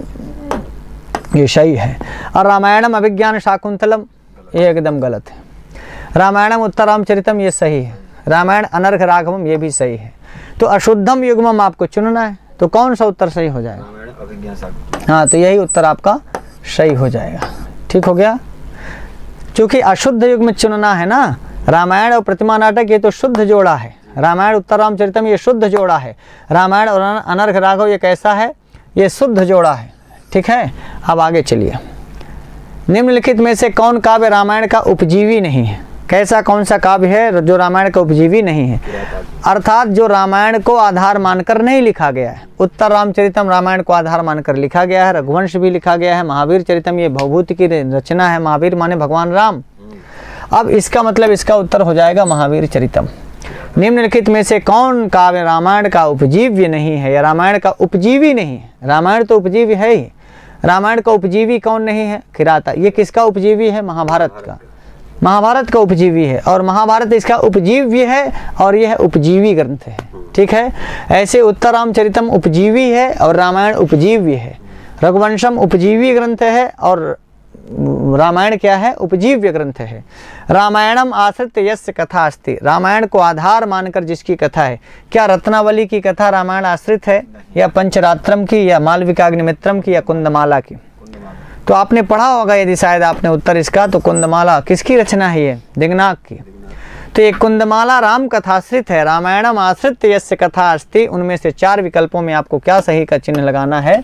ये सही है। और रामायणम अभिज्ञान शाकुंतलम, ये एकदम गलत है। रामायणम उत्तरामचरितम, ये सही है। रामायण अनर्घ राघवम, ये भी सही है। तो अशुद्धम युग्मम आपको चुनना है, तो कौन सा उत्तर सही हो जाएगा? हाँ, तो यही उत्तर आपका सही हो जाएगा। ठीक हो गया। क्योंकि अशुद्ध युग्म चुनना है ना, रामायण और प्रतिमा नाटक ये तो शुद्ध जोड़ा है। रामायण उत्तरामचरितम ये शुद्ध जोड़ा है। रामायण और अनर्घ राघव ये कैसा है? ये शुद्ध जोड़ा है। ठीक है, अब आगे चलिए। निम्नलिखित में से कौन काव्य रामायण का उपजीवी नहीं है? कैसा कौन सा काव्य है जो रामायण का उपजीवी नहीं है? अर्थात जो रामायण को आधार मानकर नहीं लिखा गया है। उत्तर रामचरितम रामायण को आधार मानकर लिखा गया है, रघुवंश भी लिखा गया है, महावीर चरितम ये भवभूति की रचना है, महावीर माने भगवान राम। अब इसका मतलब इसका उत्तर हो जाएगा महावीर चरितम। निम्नलिखित में से कौन काव्य रामायण का उपजीव्य नहीं है या रामायण का उपजीवी नहीं है? रामायण तो उपजीवी है ही, रामायण का उपजीवी कौन नहीं है? किराता। ये किसका उपजीवी है? महाभारत का। महाभारत का उपजीवी है और महाभारत इसका उपजीव्य है और यह उपजीवी ग्रंथ है। ठीक है, ऐसे उत्तर रामचरितम उपजीवी है और रामायण उपजीव्य है। रघुवंशम उपजीवी ग्रंथ है और रामायण क्या है? उपजीव्य ग्रंथ है। रामायणम आश्रित यस्य कथा अस्ति। रामायण को आधार मानकर जिसकी कथा है, क्या रत्नावली की कथा रामायण आश्रित है या पंचरात्रम की या मालविकाग्निमित्रम की या कुंदमाला की? तो आपने पढ़ा होगा यदि शायद आपने उत्तर इसका, तो कुंदमाला किसकी रचना है? ये दिग्नाक की। तो ये कुंदमाला राम कथाश्रित है। रामायणम आश्रित यस्य कथा अस्ति, उनमें से चार विकल्पों में आपको क्या सही का चिन्ह लगाना है?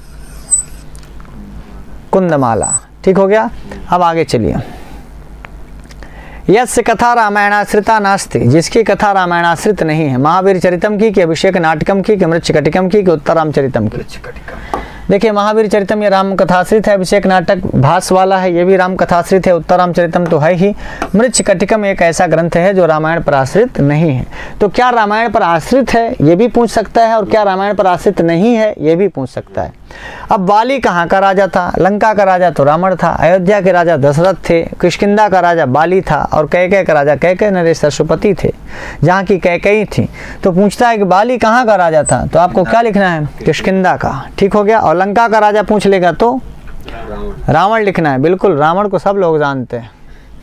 कुंदमाला। ठीक हो गया। अब आगे चलिए। यस्य कथा रामायणाश्रिता नास्ति, जिसकी कथा रामायणाश्रित नहीं है। महावीर चरितम की कि अभिषेक नाटकम की कि मृच्छकटिकम की कि उत्तरामचरितम की? देखिए महावीर चरितम ये राम कथाश्रित है, अभिषेक नाटक भास वाला है, ये भी राम कथाश्रित है, उत्तर रामचरितम तो है ही। मृच्छकटिकम एक ऐसा ग्रंथ है जो रामायण पर आश्रित नहीं है। तो क्या रामायण पर आश्रित है ये भी पूछ सकता है, और क्या रामायण पर आश्रित नहीं है ये भी पूछ सकता है। अब बाली कहाँ का राजा था? लंका का राजा तो रावण था, अयोध्या के राजा दशरथ थे, किष्किंधा का राजा बाली था, और कैकेय का राजा कैकेय नरेश सरस्वती थे, जहाँ की कैकेयी थी। तो पूछता है कि बाली कहाँ का राजा था, तो आपको क्या लिखना है? किष्किंधा का। ठीक हो गया। और लंका का राजा पूछ लेगा तो रावण लिखना है। बिल्कुल, रावण को सब लोग जानते हैं।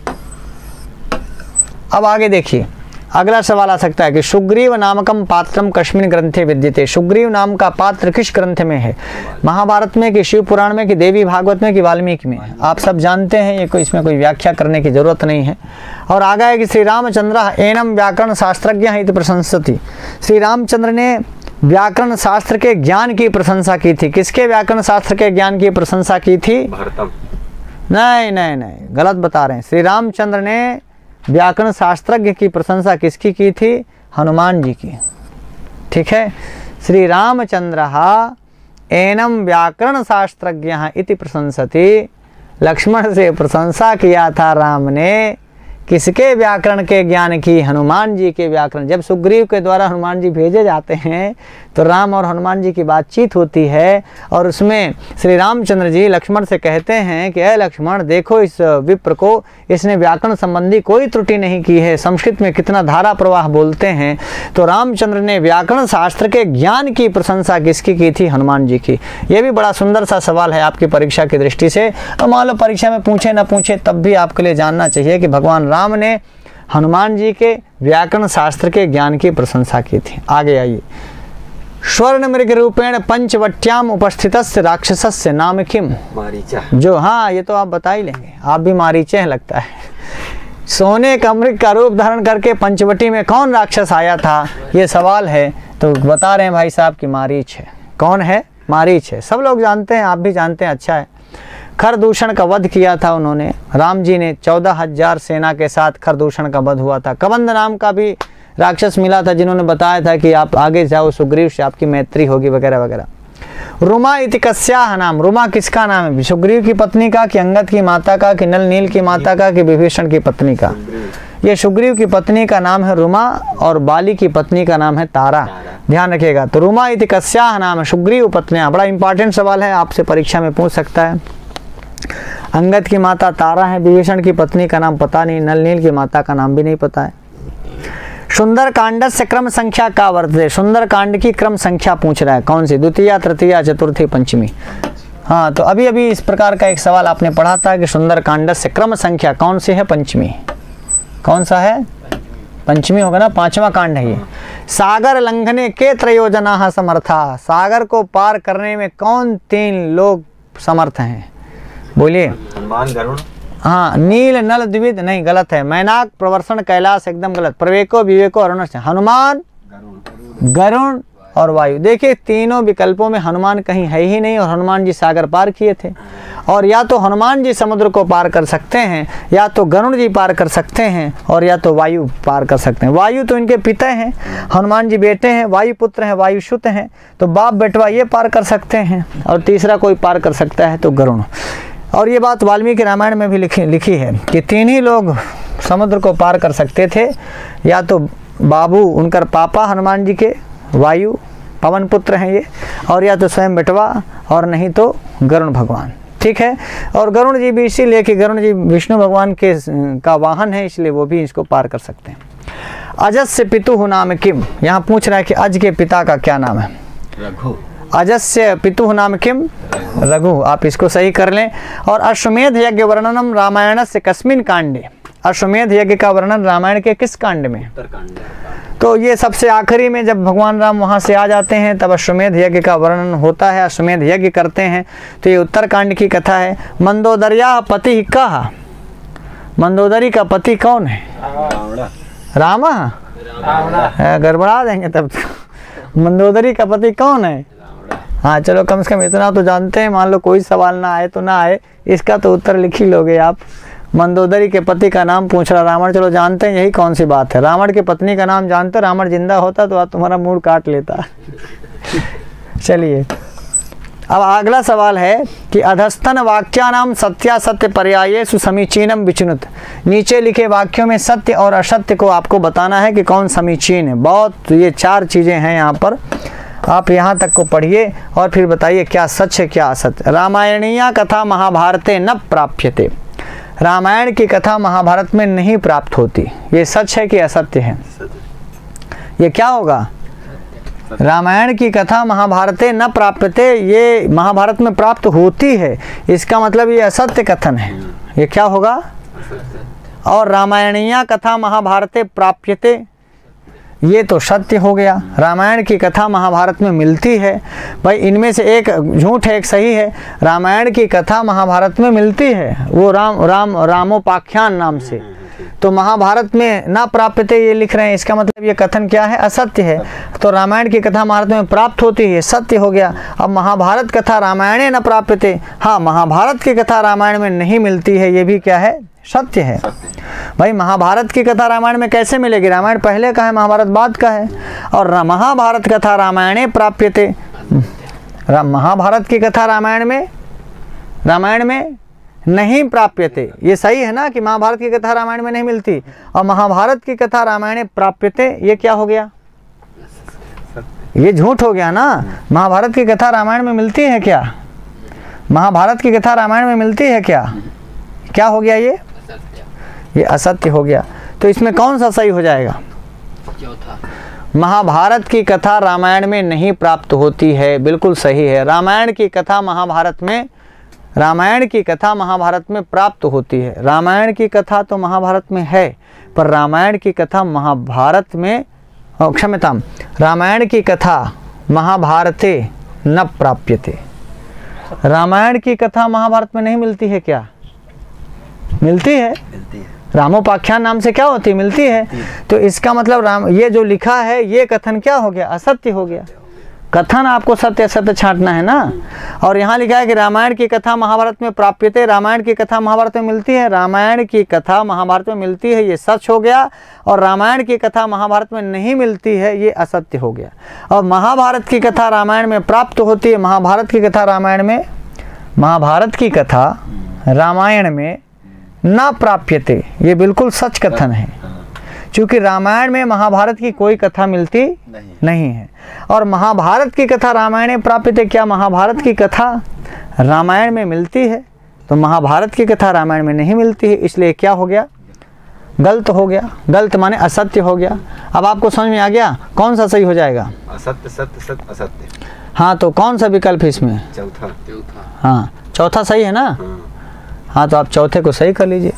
अब आगे देखिए, अगला सवाल आ सकता है कि सुग्रीव नामकम पात्रम कस्मिन् ग्रंथे विद्यते। सुग्रीव नाम का पात्र किस ग्रंथ में है? महाभारत में कि शिव पुराण में कि देवी भागवत में कि वाल्मीकि में? आप सब जानते हैं, ये कोई इसमें कोई व्याख्या करने की जरूरत नहीं है। और आगे है कि श्री रामचंद्र एनम व्याकरण शास्त्रज्ञ इति प्रशंसति। श्री रामचंद्र ने व्याकरण शास्त्र के ज्ञान की प्रशंसा की थी। किसके व्याकरण शास्त्र के ज्ञान की प्रशंसा की थी? नहीं नहीं नहीं, गलत बता रहे हैं। श्री रामचंद्र ने व्याकरण शास्त्रज्ञ की प्रशंसा किसकी की थी? हनुमान जी की। ठीक है। श्री रामचंद्र एनम व्याकरण शास्त्रज्ञ इति प्रशंसति। लक्ष्मण से प्रशंसा किया था राम ने, किसके व्याकरण के ज्ञान की? हनुमान जी के व्याकरण। जब सुग्रीव के द्वारा हनुमान जी भेजे जाते हैं तो राम और हनुमान जी की बातचीत होती है, और उसमें श्री रामचंद्र जी लक्ष्मण से कहते हैं कि अरे लक्ष्मण, देखो इस विप्र को, इसने व्याकरण संबंधी कोई त्रुटि नहीं की है, संस्कृत में कितना धारा प्रवाह बोलते हैं। तो रामचंद्र ने व्याकरण शास्त्र के ज्ञान की प्रशंसा किसकी की थी? हनुमान जी की। यह भी बड़ा सुंदर सा सवाल है आपकी परीक्षा की दृष्टि से। और मान लो परीक्षा में पूछे ना पूछे, तब भी आपके लिए जानना चाहिए कि भगवान राम ने हनुमान जी के व्याकरण शास्त्र के ज्ञान की प्रशंसा की थी। आगे आइए। स्वर्ण मृग रूपेण पंचवट्याम उपस्थितस्य राक्षसस्य नाम किम? मारीचा। जो, हाँ ये तो आप बता ही लेंगे, आप भी मारीचे हैं लगता है। सोने का मृग का रूप धारण करके पंचवटी में कौन राक्षस आया था, ये सवाल है। तो बता रहे हैं भाई साहब की मारीच है। कौन है? मारीच है। सब लोग जानते हैं, आप भी जानते हैं। अच्छा है। खरदूषण का वध किया था उन्होंने, राम जी ने। चौदह हजार सेना के साथ खरदूषण का वध हुआ था। कबंध नाम का भी राक्षस मिला था, जिन्होंने बताया था कि आप आगे जाओ, सुग्रीव से आपकी मैत्री होगी वगैरह वगैरह। रुमा इति कस्याः नाम। रुमा किसका नाम है? सुग्रीव की पत्नी का, कि अंगद की माता का, कि नल नील की माता का, कि विभीषण की पत्नी का? ये सुग्रीव की पत्नी का नाम है रुमा, और बाली की पत्नी का नाम है तारा। ध्यान रखिएगा। तो रुमा इति कस्याः नाम, सुग्रीव पत्नियां। बड़ा इंपॉर्टेंट सवाल है, आपसे परीक्षा में पूछ सकता है। अंगद की माता तारा है, विभीषण की पत्नी का नाम पता नहीं, नल नील की माता का नाम भी नहीं पता है। सुंदर कांड से क्रम संख्या का वर्तते। सुंदर कांड की क्रम संख्या पूछ रहा है, कौन सी? द्वितीय, तृतीय, चतुर्थी, पंचमी। हाँ, तो अभी अभी इस प्रकार का एक सवाल आपने पढ़ा था कि सुंदर कांड से क्रम संख्या कौन सी है? पंचमी। कौन सा है? पंचमी होगा ना, पांचवा कांड है ये। सागर लंघने के त्रयोजना समर्था। सागर को पार करने में कौन तीन लोग समर्थ हैं? बोलिए। हनुमान, गरुड़। हाँ, नील नल द्विविध नहीं, गलत है। मैनाक, प्रवर्षण, कैलाश एकदम गलत। प्रवेको, विवेको, अरुण। हनुमान, गरुड़ और वायु। देखिए तीनों विकल्पों में हनुमान कहीं है ही नहीं, और हनुमान जी सागर पार किए थे। और या तो हनुमान जी समुद्र को पार कर सकते हैं, या तो गरुड़ जी पार कर सकते हैं, और या तो वायु पार कर सकते हैं। वायु तो इनके पिता हैं, हनुमान जी बेटे हैं, वायु पुत्र हैं, वायु सुत हैं। तो बाप बेटवा ये पार कर सकते हैं, और तीसरा कोई पार कर सकता है तो गरुड़। और ये बात वाल्मीकि रामायण में भी लिखी लिखी है कि तीन ही लोग समुद्र को पार कर सकते थे, या तो बाबू उनकर पापा हनुमान जी के, वायु पवन पुत्र हैं ये, और या तो स्वयं बेटवा, और नहीं तो गरुड़ भगवान। ठीक है। और गरुड़ जी भी इसीलिए कि गरुड़ जी विष्णु भगवान के का वाहन है, इसलिए वो भी इसको पार कर सकते हैं। अजस्य पितुः नाम किम। यहाँ पूछ रहा है कि अज के पिता का क्या नाम है? रघु। अजस्य पितुः नाम किम? रघु। आप इसको सही कर लें। और अश्वमेध यज्ञ वर्णनम रामायण से कस्मिन कांडे। अश्वमेध यज्ञ का वर्णन रामायण के किस कांड में? तो ये सबसे आखिरी में जब भगवान राम वहाँ से आ जाते हैं तब अश्वमेध यज्ञ का वर्णन होता है, अश्वमेध यज्ञ करते हैं। तो ये उत्तर कांड की कथा है। मंदोदरिया पति कहा। मंदोदरी का पति कौन है? रामा। गड़बड़ा देंगे तब। मंदोदरी का पति कौन है? हाँ चलो, कम से कम इतना तो जानते हैं। मान लो कोई सवाल ना आए तो ना आए, इसका तो उत्तर लिख ही लोगे आप। मंदोदरी के पति का नाम पूछ रहा रावण, चलो जानते हैं, यही कौन सी बात है। रावण के पत्नी का नाम जानते, रावण जिंदा होता तो आज तुम्हारा मूड काट लेता। चलिए अब अगला सवाल है कि अधस्तन वाक्यानाम सत्यासत्य पर्यायेषु समीचीनम विचिनुत। नीचे लिखे वाक्यों में सत्य और असत्य को आपको बताना है कि कौन समीचीन है। बहुत ये चार चीज़ें हैं यहाँ पर, आप यहाँ तक को पढ़िए और फिर बताइए क्या सच है क्या असत्य। रामायणीय कथा महाभारते न प्राप्यते। रामायण की कथा महाभारत में नहीं प्राप्त होती, ये सच है कि असत्य है? ये क्या होगा? रामायण की कथा महाभारते न प्राप्यते, ये महाभारत में प्राप्त होती है, इसका मतलब ये असत्य कथन है। ये क्या होगा? और रामायणीय कथा महाभारते प्राप्यते, ये तो सत्य हो गया। रामायण की कथा महाभारत में मिलती है। भाई इनमें से एक झूठ है एक सही है। रामायण की कथा महाभारत में मिलती है, वो राम राम रामोपाख्यान नाम से। तो महाभारत में ना प्राप्यते ये लिख रहे हैं, इसका मतलब ये कथन क्या है? असत्य है। तो रामायण की कथा महाभारत में प्राप्त होती है, सत्य हो गया। अब महाभारत कथा रामायणे न प्राप्यते, हाँ महाभारत की कथा रामायण में नहीं मिलती है, ये भी क्या है? सत्य है। भाई महाभारत की कथा रामायण में कैसे मिलेगी? रामायण पहले का है, महाभारत बाद का है। और महाभारत कथा रामायणे प्राप्यते, महाभारत की कथा रामायण में रामायण में नहीं प्राप्यते, ये सही है ना कि महाभारत की कथा रामायण में नहीं मिलती। और महाभारत की कथा रामायणे प्राप्यते, ये क्या हो गया? ये झूठ हो गया ना। महाभारत की कथा रामायण में मिलती है क्या? महाभारत की कथा रामायण में मिलती है क्या? क्या हो गया? ये ये असत्य हो गया। तो इसमें कौन सा सही हो जाएगा? चौथा। महाभारत की कथा रामायण में नहीं प्राप्त होती है, बिल्कुल सही है। रामायण की कथा महाभारत में रामायण की कथा महाभारत में प्राप्त होती है। रामायण की कथा तो महाभारत में है, पर रामायण की कथा महाभारत में, क्षम्यताम, रामायण की कथा महाभारते न प्राप्यते। रामायण की कथा महाभारत में नहीं मिलती है क्या? मिलती है, मिलती है। रामोपाख्यान नाम से क्या होती है? मिलती है। तो इसका मतलब राम, ये जो लिखा है ये कथन क्या हो गया? असत्य हो गया। कथन आपको सत्य असत्य छांटना है ना। और यहाँ लिखा है कि रामायण की कथा महाभारत में प्राप्यते, रामायण की कथा महाभारत में मिलती है। रामायण की कथा महाभारत में मिलती है, ये सच हो गया। और रामायण की कथा महाभारत में नहीं मिलती है, ये असत्य हो गया। और महाभारत की कथा रामायण में प्राप्त होती है, महाभारत की कथा रामायण में महाभारत की कथा रामायण में ना प्राप्यते, ये बिल्कुल सच कथन है। क्योंकि रामायण में महाभारत की कोई कथा मिलती नहीं, नहीं है। और महाभारत की कथा रामायण प्राप्यते, क्या महाभारत की कथा रामायण में मिलती है? तो महाभारत की कथा रामायण में नहीं मिलती है, इसलिए क्या हो गया? गलत हो गया। गलत माने असत्य हो गया। अब आपको समझ में आ गया कौन सा सही हो जाएगा? असत्य सत्य सत्य असत्य। हाँ, तो कौन सा विकल्प इसमें? चौथा। चौथा, हाँ चौथा सही है ना। हाँ, तो आप चौथे को सही कर लीजिए।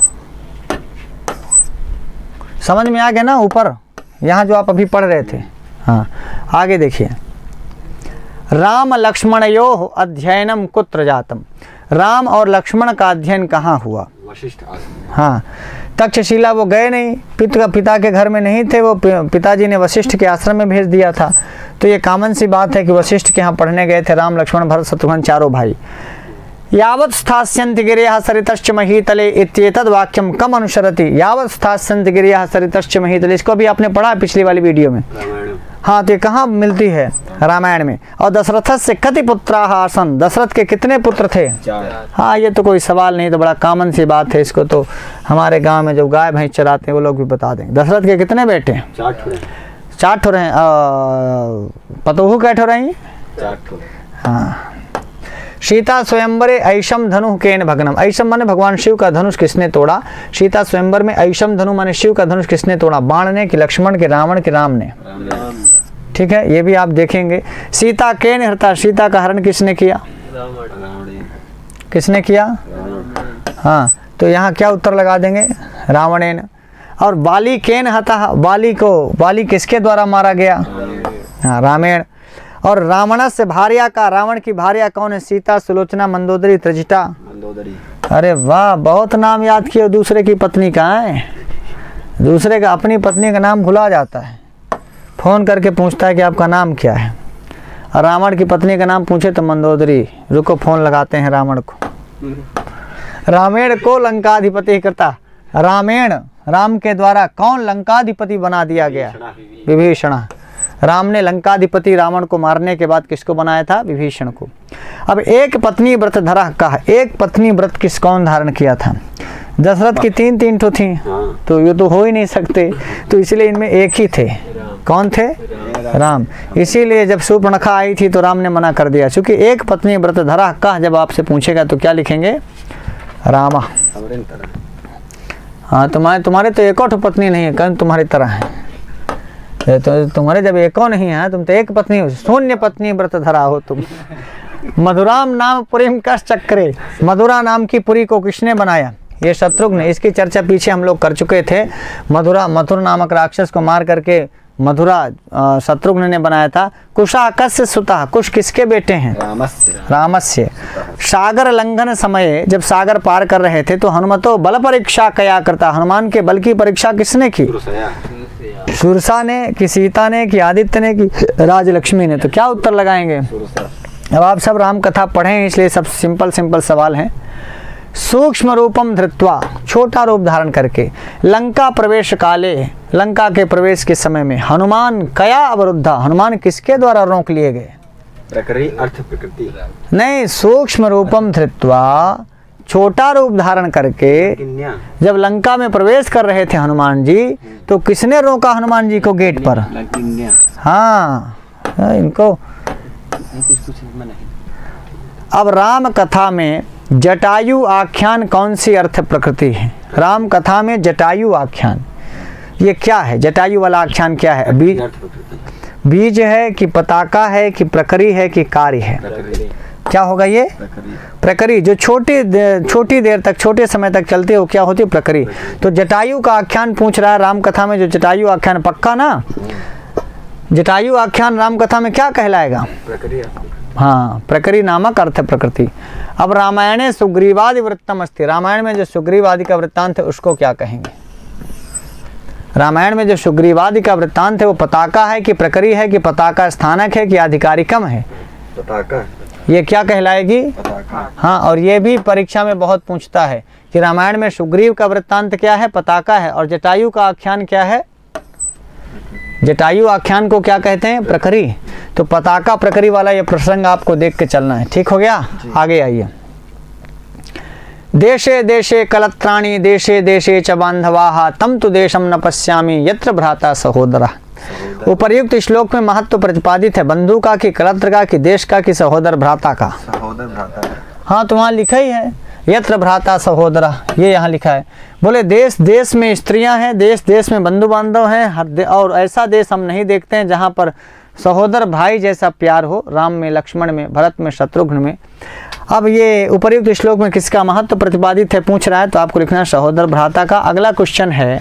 समझ में आ गया ना ऊपर, यहाँ जो आप अभी पढ़ रहे थे। हाँ, आगे देखिए। राम लक्ष्मणयोः अध्ययनम कुत्र जातम। राम और लक्ष्मण का अध्ययन कहाँ हुआ? वशिष्ठ आश्रम। हाँ, तक्षशिला वो गए नहीं, पिता पिता के घर में नहीं थे, वो पिताजी ने वशिष्ठ के आश्रम में भेज दिया था। तो ये कॉमन सी बात है कि वशिष्ठ के यहाँ पढ़ने गए थे राम लक्ष्मण भरत शत्रुघ्न चारों भाई। यावत् स्थास्यन्ति गिरयः सरितश्च महीतले इत्येतद् वाक्यम कम अनुसरति। यावत् स्थास्यन्ति गिरयः सरितश्च महीतले, इसको भी आपने पढ़ा पिछली वाली वीडियो में। हाँ, तो ये कहाँ मिलती है? रामायण में। और दशरथस्य कति पुत्राः आसन्, दशरथ के कितने पुत्र थे? हाँ, ये तो कोई सवाल नहीं, तो बड़ा कॉमन सी बात है। इसको तो हमारे गांव में जो गाय भैंस चराते हैं वो लोग भी बता देंगे। दशरथ के कितने बेटे? चार ठो रहे। पतोहू कै ठो रही? हाँ। सीता स्वयंवरे ऐशम धनु केन भग्नम। ऐशम माने भगवान शिव का धनुष किसने तोड़ा? सीता स्वयंवर में ऐशम धनु माने शिव का धनुष किसने तोड़ा? बाण ने कि लक्ष्मण के, रावण के, राम ने। ठीक है, ये भी आप देखेंगे। सीता केन हरता, सीता का हरण किसने किया? किसने किया? हाँ, तो यहाँ क्या उत्तर लगा देंगे? रावणेन। और बाली केन हता, बाली को, बाली किसके द्वारा मारा गया? हाँ, रामेण। और रावण से भार्या का, रावण की भार्या कौन है? सीता, सुलोचना, मंदोदरी, त्रिजटा। मंदोदरी। अरे वाह, बहुत नाम याद किए। दूसरे की पत्नी कहाँ है? दूसरे का, अपनी पत्नी का नाम भुला जाता है, फोन करके पूछता है कि आपका नाम क्या है। और रावण की पत्नी का नाम पूछे तो मंदोदरी। रुको, फोन लगाते हैं रावण को। रामेण को लंकाधिपति करता। रामेण, राम के द्वारा कौन लंकाधिपति बना दिया गया? विभीषण। राम ने लंकाधिपति रावण को मारने के बाद किसको बनाया था? विभीषण को। अब एक पत्नी व्रत धरा कहा, एक पत्नी व्रत किस कौन धारण किया था? दशरथ की तीन तीन तो थी, तो ये तो हो ही नहीं सकते, तो इसलिए इनमें एक ही थे। कौन थे? राम। इसीलिए जब शूर्पणखा आई थी तो राम ने मना कर दिया, क्योंकि एक पत्नी व्रत धरा कहा जब आपसे पूछेगा तो क्या लिखेंगे? रामा। हाँ, तुम्हारे तुम्हारे तो एक और पत्नी नहीं है, कौन तुम्हारी तरह है, तो तुम्हारे जब एक और नहीं है, तुम तो एक पत्नी हो, शून्य पत्नी व्रत धरा हो तुम। मधुराम नाम पुरीम कस चक्रे, मधुरा नाम की पुरी को किसने बनाया? ये शत्रुघ्न। इसकी चर्चा पीछे हम लोग कर चुके थे। मधुरा मथुर नामक राक्षस को मार करके मधुरा शत्रुघ्न ने बनाया था। कुशा कस्य सुता, कुश किसके बेटे हैं? रामस्य। रामस्य। सागर लंघन समय जब सागर पार कर रहे थे तो हनुमतो बल परीक्षा कया करता, हनुमान के बल की परीक्षा किसने की? सुरसा ने, कि सीता ने, कि आदित्य ने, कि राजलक्ष्मी ने? तो क्या उत्तर लगाएंगे? अब आप सब राम कथा पढ़ें इसलिए सब सिंपल सिंपल सवाल हैं। सूक्ष्म रूपम धृत्वा, छोटा रूप धारण करके, लंका प्रवेश काले, लंका के प्रवेश के समय में हनुमान कया अवरुद्धा, हनुमान किसके द्वारा रोक लिए गए? प्रकृति अर्थ प्रकृति नहीं, सूक्ष्म रूपम धृत्वा, छोटा रूप धारण करके जब लंका में प्रवेश कर रहे थे हनुमान जी, तो किसने रोका हनुमान जी को गेट पर? हाँ, इनको। अब राम कथा में जटायु आख्यान कौन सी अर्थ प्रकृति है? राम कथा में जटायु आख्यान ये क्या है? जटायु वाला आख्यान क्या है? बीज बीज है कि पताका है कि प्रकृति है कि कार्य है? क्या होगा ये? प्रकृति। जो छोटी दे, छोटी देर तक, छोटे समय तक चलते हो, क्या होती है? प्रकृति। तो जटायु का आख्यान पूछ रहा है राम कथा में, जो जटायु आख्यान पक्का ना, जटायु आख्यान राम कथा में क्या कहलाएगा? हाँ, प्रकृति नामक अर्थ प्रकृति। अब रामायणे सुग्रीवादि वृत्तम अस्ति, रामायण में जो सुग्रीवादि का वृत्तांत है उसको क्या कहेंगे? रामायण में जो सुग्रीवादि का वृत्तांत है वो पताका है कि प्रकृति है कि पताका स्थानक है कि आधिकारिकम है? पताका। ये क्या कहलाएगी? पताका। हाँ, और ये भी परीक्षा में बहुत पूछता है कि रामायण में सुग्रीव का वृत्तांत क्या है? पताका है। और जटायु का आख्यान क्या है? जटायु आख्यान को क्या कहते हैं? प्रकृति। तो पताका प्रकृति वाला ये प्रसंग आपको देख के चलना है। ठीक हो गया? आगे आइए। देशे देशे कलत्राणि देशे देशे च बांधवाः तम तु देशम न पश्यामि यत्र भ्राता सहोदरा। उपर्युक्त श्लोक में महत्व प्रतिपादित है बंधु का कि कलत्र का कि देश का कि सहोदर भ्राता का? सहोदर भ्राता। हाँ, तो वहाँ लिखा ही है यत्र भ्राता सहोदरा, ये यहाँ लिखा है। बोले देश देश में स्त्रियां हैं, देश देश में बंधु बांधव हैं, और ऐसा देश हम नहीं देखते हैं जहाँ पर सहोदर भाई जैसा प्यार हो। राम में, लक्ष्मण में, भरत में, शत्रुघ्न में। अब ये उपर्युक्त श्लोक में किसका महत्व प्रतिपादित है पूछ रहा है, तो आपको लिखना है सहोदर भ्राता का। अगला क्वेश्चन है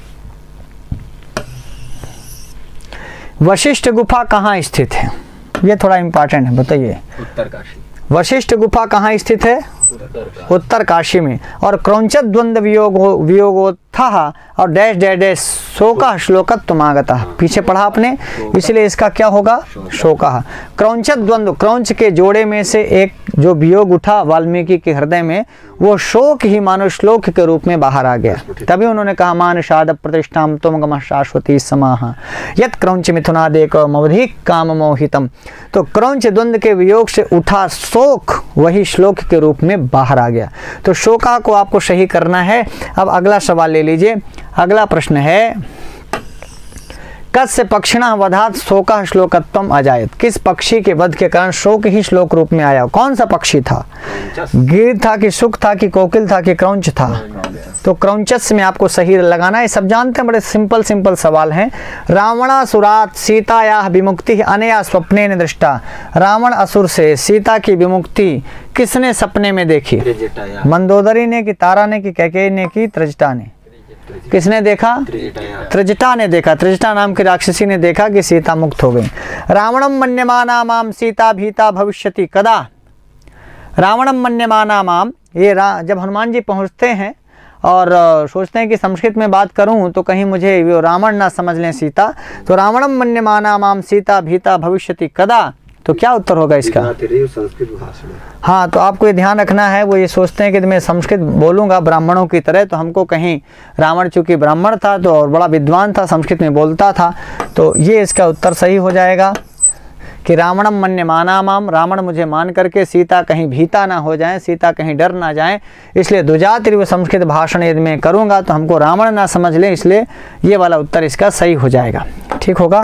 वशिष्ठ गुफा कहाँ स्थित है? ये थोड़ा इंपॉर्टेंट है, बताइए। उत्तरकाशी। वशिष्ठ गुफा कहाँ स्थित है? उत्तर काशी में। और क्रौंचत द्वंद्व वियोग वियोगोत्थः और डैश डैश डैश शोका श्लोकत्वमागतः, पीछे पढ़ा आपने, इसलिए इसका क्या होगा? शोका। क्रौंचत द्वंद्व, क्रौंच के जोड़े में से एक जो वियोग उठा वाल्मीकि के हृदय में, वो शोक ही मानो श्लोक के रूप में बाहर आ गया। तभी उन्होंने कहा मान शाद प्रतिष्ठाम तुम गम शाश्वती समाह यत क्रौंच मिथुनादेक मवधिक काम मोहितम। तो क्रौंच द्वंद्व के वियोग से उठा शोक वही श्लोक के रूप में बाहर आ गया। तो शोका को आपको सही करना है। अब अगला सवाल ले लीजिए। अगला प्रश्न है कस्य पक्षिणः वधात् शोकः श्लोकत्वम अजायत। किस पक्षी के वध के कारण शोक ही श्लोक रूप में आया? कौन सा पक्षी था? गिर था कि सुख था कि कोकिल था कि क्रौंच था? तो क्रौंचस में आपको सही लगाना है। सब जानते हैं, बड़े सिंपल सिंपल सवाल हैं। रावणासुरात् सीतायाः विमुक्ति अनया स्वप्नेन दृष्टा। रावण असुर से सीता की विमुक्ति किसने सपने में देखी? मंदोदरी ने कि तारा ने कि कैकेयी ने कि त्रिजटा ने? किसने देखा? त्रिजटा ने देखा। त्रिजटा नाम की राक्षसी ने देखा कि सीता मुक्त हो गई। रावणम मन्यमाना माम सीता भीता भविष्यति कदा। रावणम मन्यमाना माम, ये जब हनुमान जी पहुंचते हैं और सोचते हैं कि संस्कृत में बात करूं तो कहीं मुझे रावण ना समझ लें सीता, तो रावणम मन्यमाना माम सीता भीता भविष्यति कदा, तो क्या उत्तर होगा इसका? संस्कृत भाषा। हाँ, तो आपको ये ध्यान रखना है। वो ये सोचते हैं कि मैं संस्कृत बोलूँगा ब्राह्मणों की तरह, तो हमको कहीं रावण चूंकि ब्राह्मण था तो और बड़ा विद्वान था, संस्कृत में बोलता था, तो तो ये इसका उत्तर सही हो जाएगा कि रावणम मन्यमाना माम, रावण मुझे मान करके सीता कहीं भीता ना हो जाए, सीता कहीं डर ना जाए, इसलिए द्विजाति संस्कृत भाषण यदि मैं करूँगा तो हमको रावण ना समझ ले, इसलिए ये वाला उत्तर इसका सही हो जाएगा। ठीक होगा।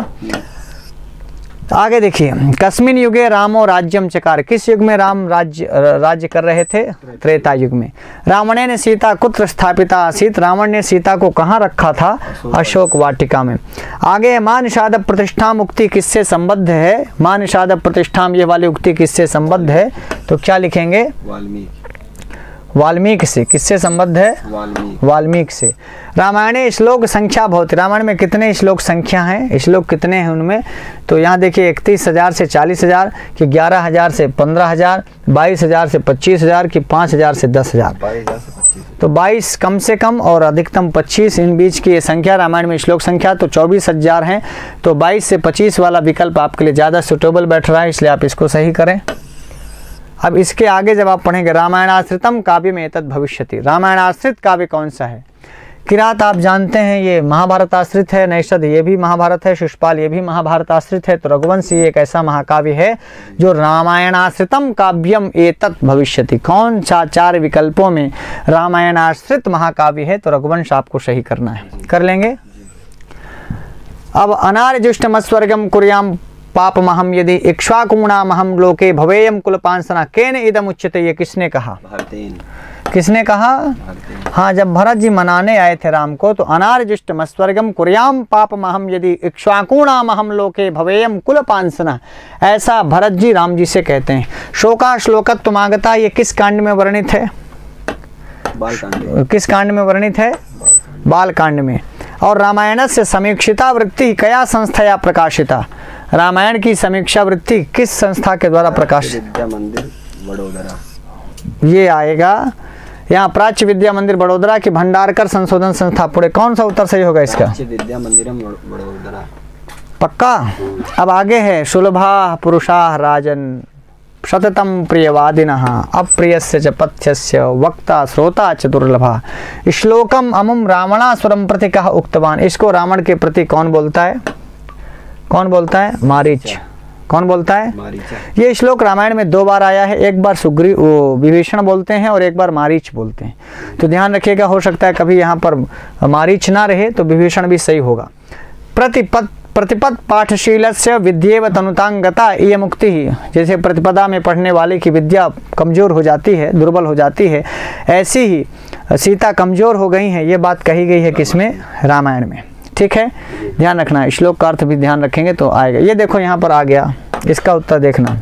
आगे देखिए, कस्मिन युगे रामो राज्यम चकार, किस युग में राम राज्य राज्य कर रहे थे? त्रेता युग में। रावणे ने सीता कुत्र स्थापिता आसीत, रावण ने सीता को कहाँ रखा था? अशोक वाटिका में। आगे मां निषाद प्रतिष्ठाम उक्ति किससे संबद्ध है? मां निषाद प्रतिष्ठाम ये वाली उक्ति किससे संबद्ध है? तो क्या लिखेंगे? वाल्मीकि। वाल्मीकि से। किससे संबद्ध है? वाल्मीकि। वाल्मीकि से। रामायण श्लोक संख्या बहुत, रामायण में कितने श्लोक संख्या हैं? श्लोक कितने हैं उनमें? तो यहाँ देखिए इकतीस हजार से चालीस हजार, कि ग्यारह हजार से पंद्रह हजार, बाईस हजार से पच्चीस हजार, कि पाँच हजार से दस हजार। तो बाईस कम से कम और अधिकतम पच्चीस, इन बीच की ये संख्या रामायण में श्लोक संख्या तो चौबीस हजार हैं। तो बाईस से पच्चीस वाला विकल्प आपके लिए ज़्यादा सुटेबल बैठ रहा है, इसलिए आप इसको सही करें। अब इसके आगे जब आप पढ़ेंगे, रामायणाश्रितम काव्य में एतद् भविष्यति, रामायणाश्रित काव्य कौन सा है? किरात आप जानते हैं ये महाभारत आश्रित है, नैषध ये भी महाभारत है, शिशुपाल ये भी महाभारत आश्रित है। तो रघुवंश ये एक ऐसा महाकाव्य है जो रामायणाश्रितम काव्यम एतत् भविष्यति। कौन सा चार विकल्पों में रामायणाश्रित महाकाव्य है? तो रघुवंश आपको सही करना है, कर लेंगे। अब अनार्जुष्टमस्वर्गम कुर्याम पापमहम यदि इक्ष्वाकुणामहम लोके भवेयम कुलपांसना केन इदम उच्यते, ये किसने कहा? भरतेन। किसने कहा? हाँ, जब भरत जी मनाने आए थे राम को, तो अनार्जुष्टमस्वर्गम कुर्याम पापमहम यदि इक्ष्वाकुणामहम लोके भवेयम कुलपांसना, ऐसा भरत जी राम जी से कहते हैं। शोका श्लोकत्वमागता, ये किस कांड में वर्णित है? बालकांड। किस कांड में वर्णित है? बाल कांड में। और रामायण से समीक्षिता वृत्ति कया संस्थया प्रकाशिता, रामायण की समीक्षा वृत्ति किस संस्था के द्वारा प्रकाशित? विद्या मंदिर बड़ोदरा। ये आएगा यहाँ, प्राच्य विद्या मंदिर बड़ोदरा की भंडारकर संशोधन संस्था। पुणे कौन सा उत्तर सही होगा इसका? प्राच्य विद्या मंदिर बड़ोदरा। पक्का। अब आगे है, सुलभा पुरुषा राजन सततम प्रियवादिनः अप्रियस्य च पथ्यस्य वक्ता श्रोता च दुर्लभा, श्लोकम अमुम रावणासुरम प्रति कह उक्तवान, इसको रावण के प्रति कौन बोलता है? कौन बोलता है? मारीच। कौन बोलता है? मारीच। ये श्लोक रामायण में दो बार आया है, एक बार सुग्रीव विभीषण बोलते हैं और एक बार मारीच बोलते हैं। तो ध्यान रखिएगा, हो सकता है कभी यहाँ पर मारीच ना रहे तो विभीषण भी सही होगा। प्रतिपद प्रतिपद पाठशील से विद्येव तनुतांगता ये मुक्ति ही, जैसे प्रतिपदा में पढ़ने वाले की विद्या कमज़ोर हो जाती है, दुर्बल हो जाती है, ऐसी ही सीता कमज़ोर हो गई हैं, ये बात कही गई है किसमें? रामायण में। ठीक है, ध्यान रखना है, श्लोक का अर्थ भी ध्यान रखेंगे तो आएगा। ये देखो यहाँ पर आ गया, इसका उत्तर देखना।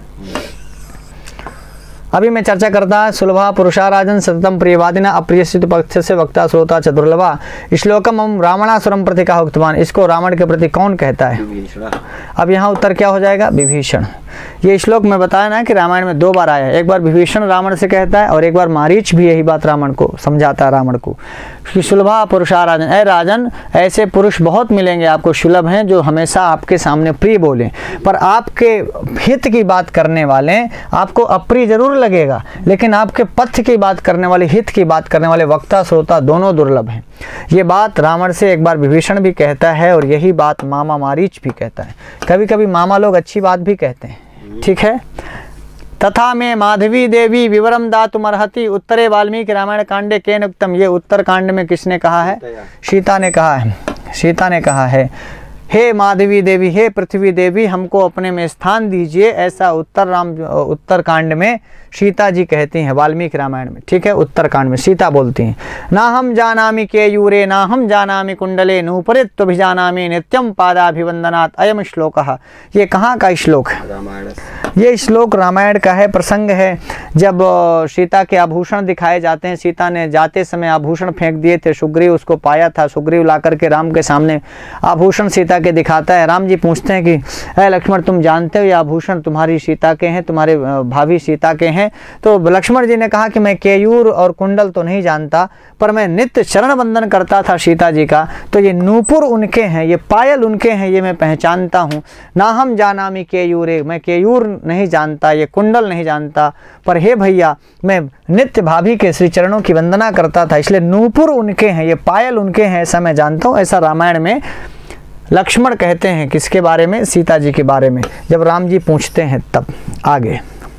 अभी मैं चर्चा करता है, सुलभा पुरुषा राजन सततम प्रियवादिना अप्रियस्थित पक्ष से वक्ता श्रोता च दुर्लभा, श्लोकम हम रावणासुरम प्रति कहा उक्तवान, इसको रावण के प्रति कौन कहता है? अब यहाँ उत्तर क्या हो जाएगा? विभीषण। ये श्लोक में बताया ना कि रामायण में दो बार आया है, एक बार विभीषण रावण से कहता है और एक बार मारीच भी यही बात रावण को समझाता है, रावण को कि सुलभा पुरुषा राजन, ऐ राजन ऐसे पुरुष बहुत मिलेंगे आपको, सुलभ हैं, जो हमेशा आपके सामने प्रिय बोले, पर आपके हित की बात करने वाले आपको अप्रिय जरूर लगेगा, लेकिन आपके पथ की बात करने वाले, हित की बात करने वाले वक्ता श्रोता दोनों दुर्लभ हैं। ये बात रावण से एक बार विभीषण भी कहता है और यही बात मामा मारीच भी कहता है। कभी कभी मामा लोग अच्छी बात भी कहते हैं। ठीक है। तथा में माधवी देवी विवरम दातुमर्हति, उत्तरे वाल्मीकि रामायण कांडे केन उक्तम, ये उत्तर कांड में किसने कहा है? सीता ने कहा है। सीता ने कहा है, हे माधवी देवी, हे पृथ्वी देवी, हमको अपने में स्थान दीजिए, ऐसा उत्तर राम उत्तर कांड में सीता जी कहती हैं, वाल्मीकि रामायण में। ठीक है, उत्तर कांड में सीता बोलती हैं, ना हम जानामि केयूरे ना हम जानामि कुंडले नूपरित्वभिजानामि नित्यम पादाभिवंदनात् अयम श्लोकः। ये कहाँ का श्लोक है? रामायण। ये श्लोक रामायण का है। प्रसंग है जब सीता के आभूषण दिखाए जाते हैं, सीता ने जाते समय आभूषण फेंक दिए थे, सुग्रीव उसको पाया था, सुग्रीव ला करके राम के सामने आभूषण सीता के दिखाता है। राम जी पूछते हैं कि अरे लक्ष्मण, तुम जानते हो ये आभूषण तुम्हारी सीता के हैं, तुम्हारे भाभी सीता के हैं? तो लक्ष्मण जी ने कहा कि मैं केयूर और कुंडल तो नहीं जानता, पर मैं नित्य चरण बंदन करता था सीता जी का, तो ये नूपुर उनके हैं, ये पायल उनके हैं, ये मैं पहचानता हूँ। ना हम जानामि केयूरे, मैं केयूर नहीं जानता, ये कुंडल नहीं जानता, पर हे भैया मैं नित्य भाभी के श्री चरणों की वंदना करता था, इसलिए नूपुर उनके हैं, ये पायल उनके हैं, ऐसा मैं जानता हूँ। ऐसा रामायण में लक्ष्मण कहते हैं किसके बारे में? सीता जी के बारे में। जब राम जी पूछते हैं तब आगे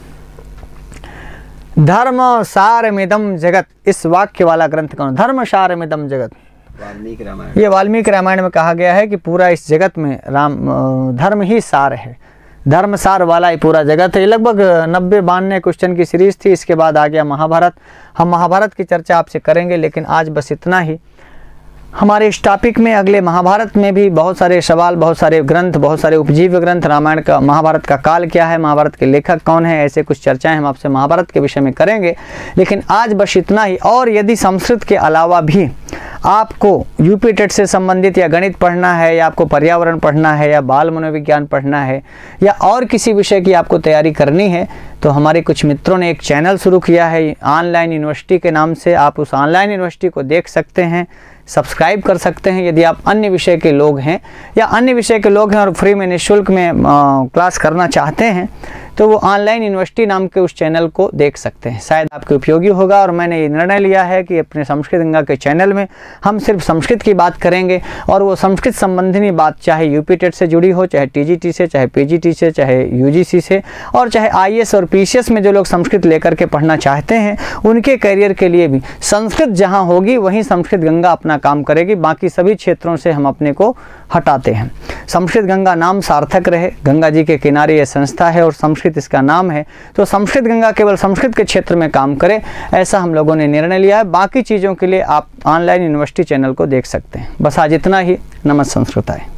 धर्म सारमिदम जगत, इस वाक्य वाला ग्रंथ कौन? धर्म सारमिदम जगत, वाल्मीकि रामायण। ये वाल्मीकि रामायण में कहा गया है कि पूरा इस जगत में राम धर्म ही सार है, धर्म सार वाला ही पूरा जगत है। ये लगभग नब्बे बानवे क्वेश्चन की सीरीज थी। इसके बाद आ गया महाभारत। हम महाभारत की चर्चा आपसे करेंगे, लेकिन आज बस इतना ही। हमारे इस टॉपिक में अगले महाभारत में भी बहुत सारे सवाल, बहुत सारे ग्रंथ, बहुत सारे उपजीव्य ग्रंथ, रामायण का, महाभारत का काल क्या है, महाभारत के लेखक कौन है, ऐसे कुछ चर्चाएं हम आपसे महाभारत के विषय में करेंगे। लेकिन आज बस इतना ही। और यदि संस्कृत के अलावा भी आपको यूपी टेट से संबंधित या गणित पढ़ना है, या आपको पर्यावरण पढ़ना है, या बाल मनोविज्ञान पढ़ना है, या और किसी विषय की आपको तैयारी करनी है, तो हमारे कुछ मित्रों ने एक चैनल शुरू किया है ऑनलाइन यूनिवर्सिटी के नाम से। आप उस ऑनलाइन यूनिवर्सिटी को देख सकते हैं, सब्सक्राइब कर सकते हैं। यदि आप अन्य विषय के लोग हैं या अन्य विषय के लोग हैं और फ्री में निःशुल्क में आ, क्लास करना चाहते हैं, तो वो ऑनलाइन यूनिवर्सिटी नाम के उस चैनल को देख सकते हैं, शायद आपके उपयोगी होगा। और मैंने ये निर्णय लिया है कि अपने संस्कृत गंगा के चैनल में हम सिर्फ संस्कृत की बात करेंगे, और वो संस्कृत संबंधी बात चाहे यूपी टेट से जुड़ी हो, चाहे टीजीटी से, चाहे पीजीटी से, चाहे यूजीसी से, और चाहे आईएएस और पीसीएस में जो लोग संस्कृत लेकर के पढ़ना चाहते हैं, उनके करियर के लिए भी संस्कृत जहाँ होगी वहीं संस्कृत गंगा अपना काम करेगी। बाकी सभी क्षेत्रों से हम अपने को हटाते हैं। संस्कृत गंगा नाम सार्थक रहे, गंगा जी के किनारे ये संस्था है और संस्कृत इसका नाम है, तो संस्कृत गंगा केवल संस्कृत के क्षेत्र में काम करे, ऐसा हम लोगों ने निर्णय लिया है। बाकी चीज़ों के लिए आप ऑनलाइन यूनिवर्सिटी चैनल को देख सकते हैं। बस आज इतना ही। नमस्ते संस्कृताय।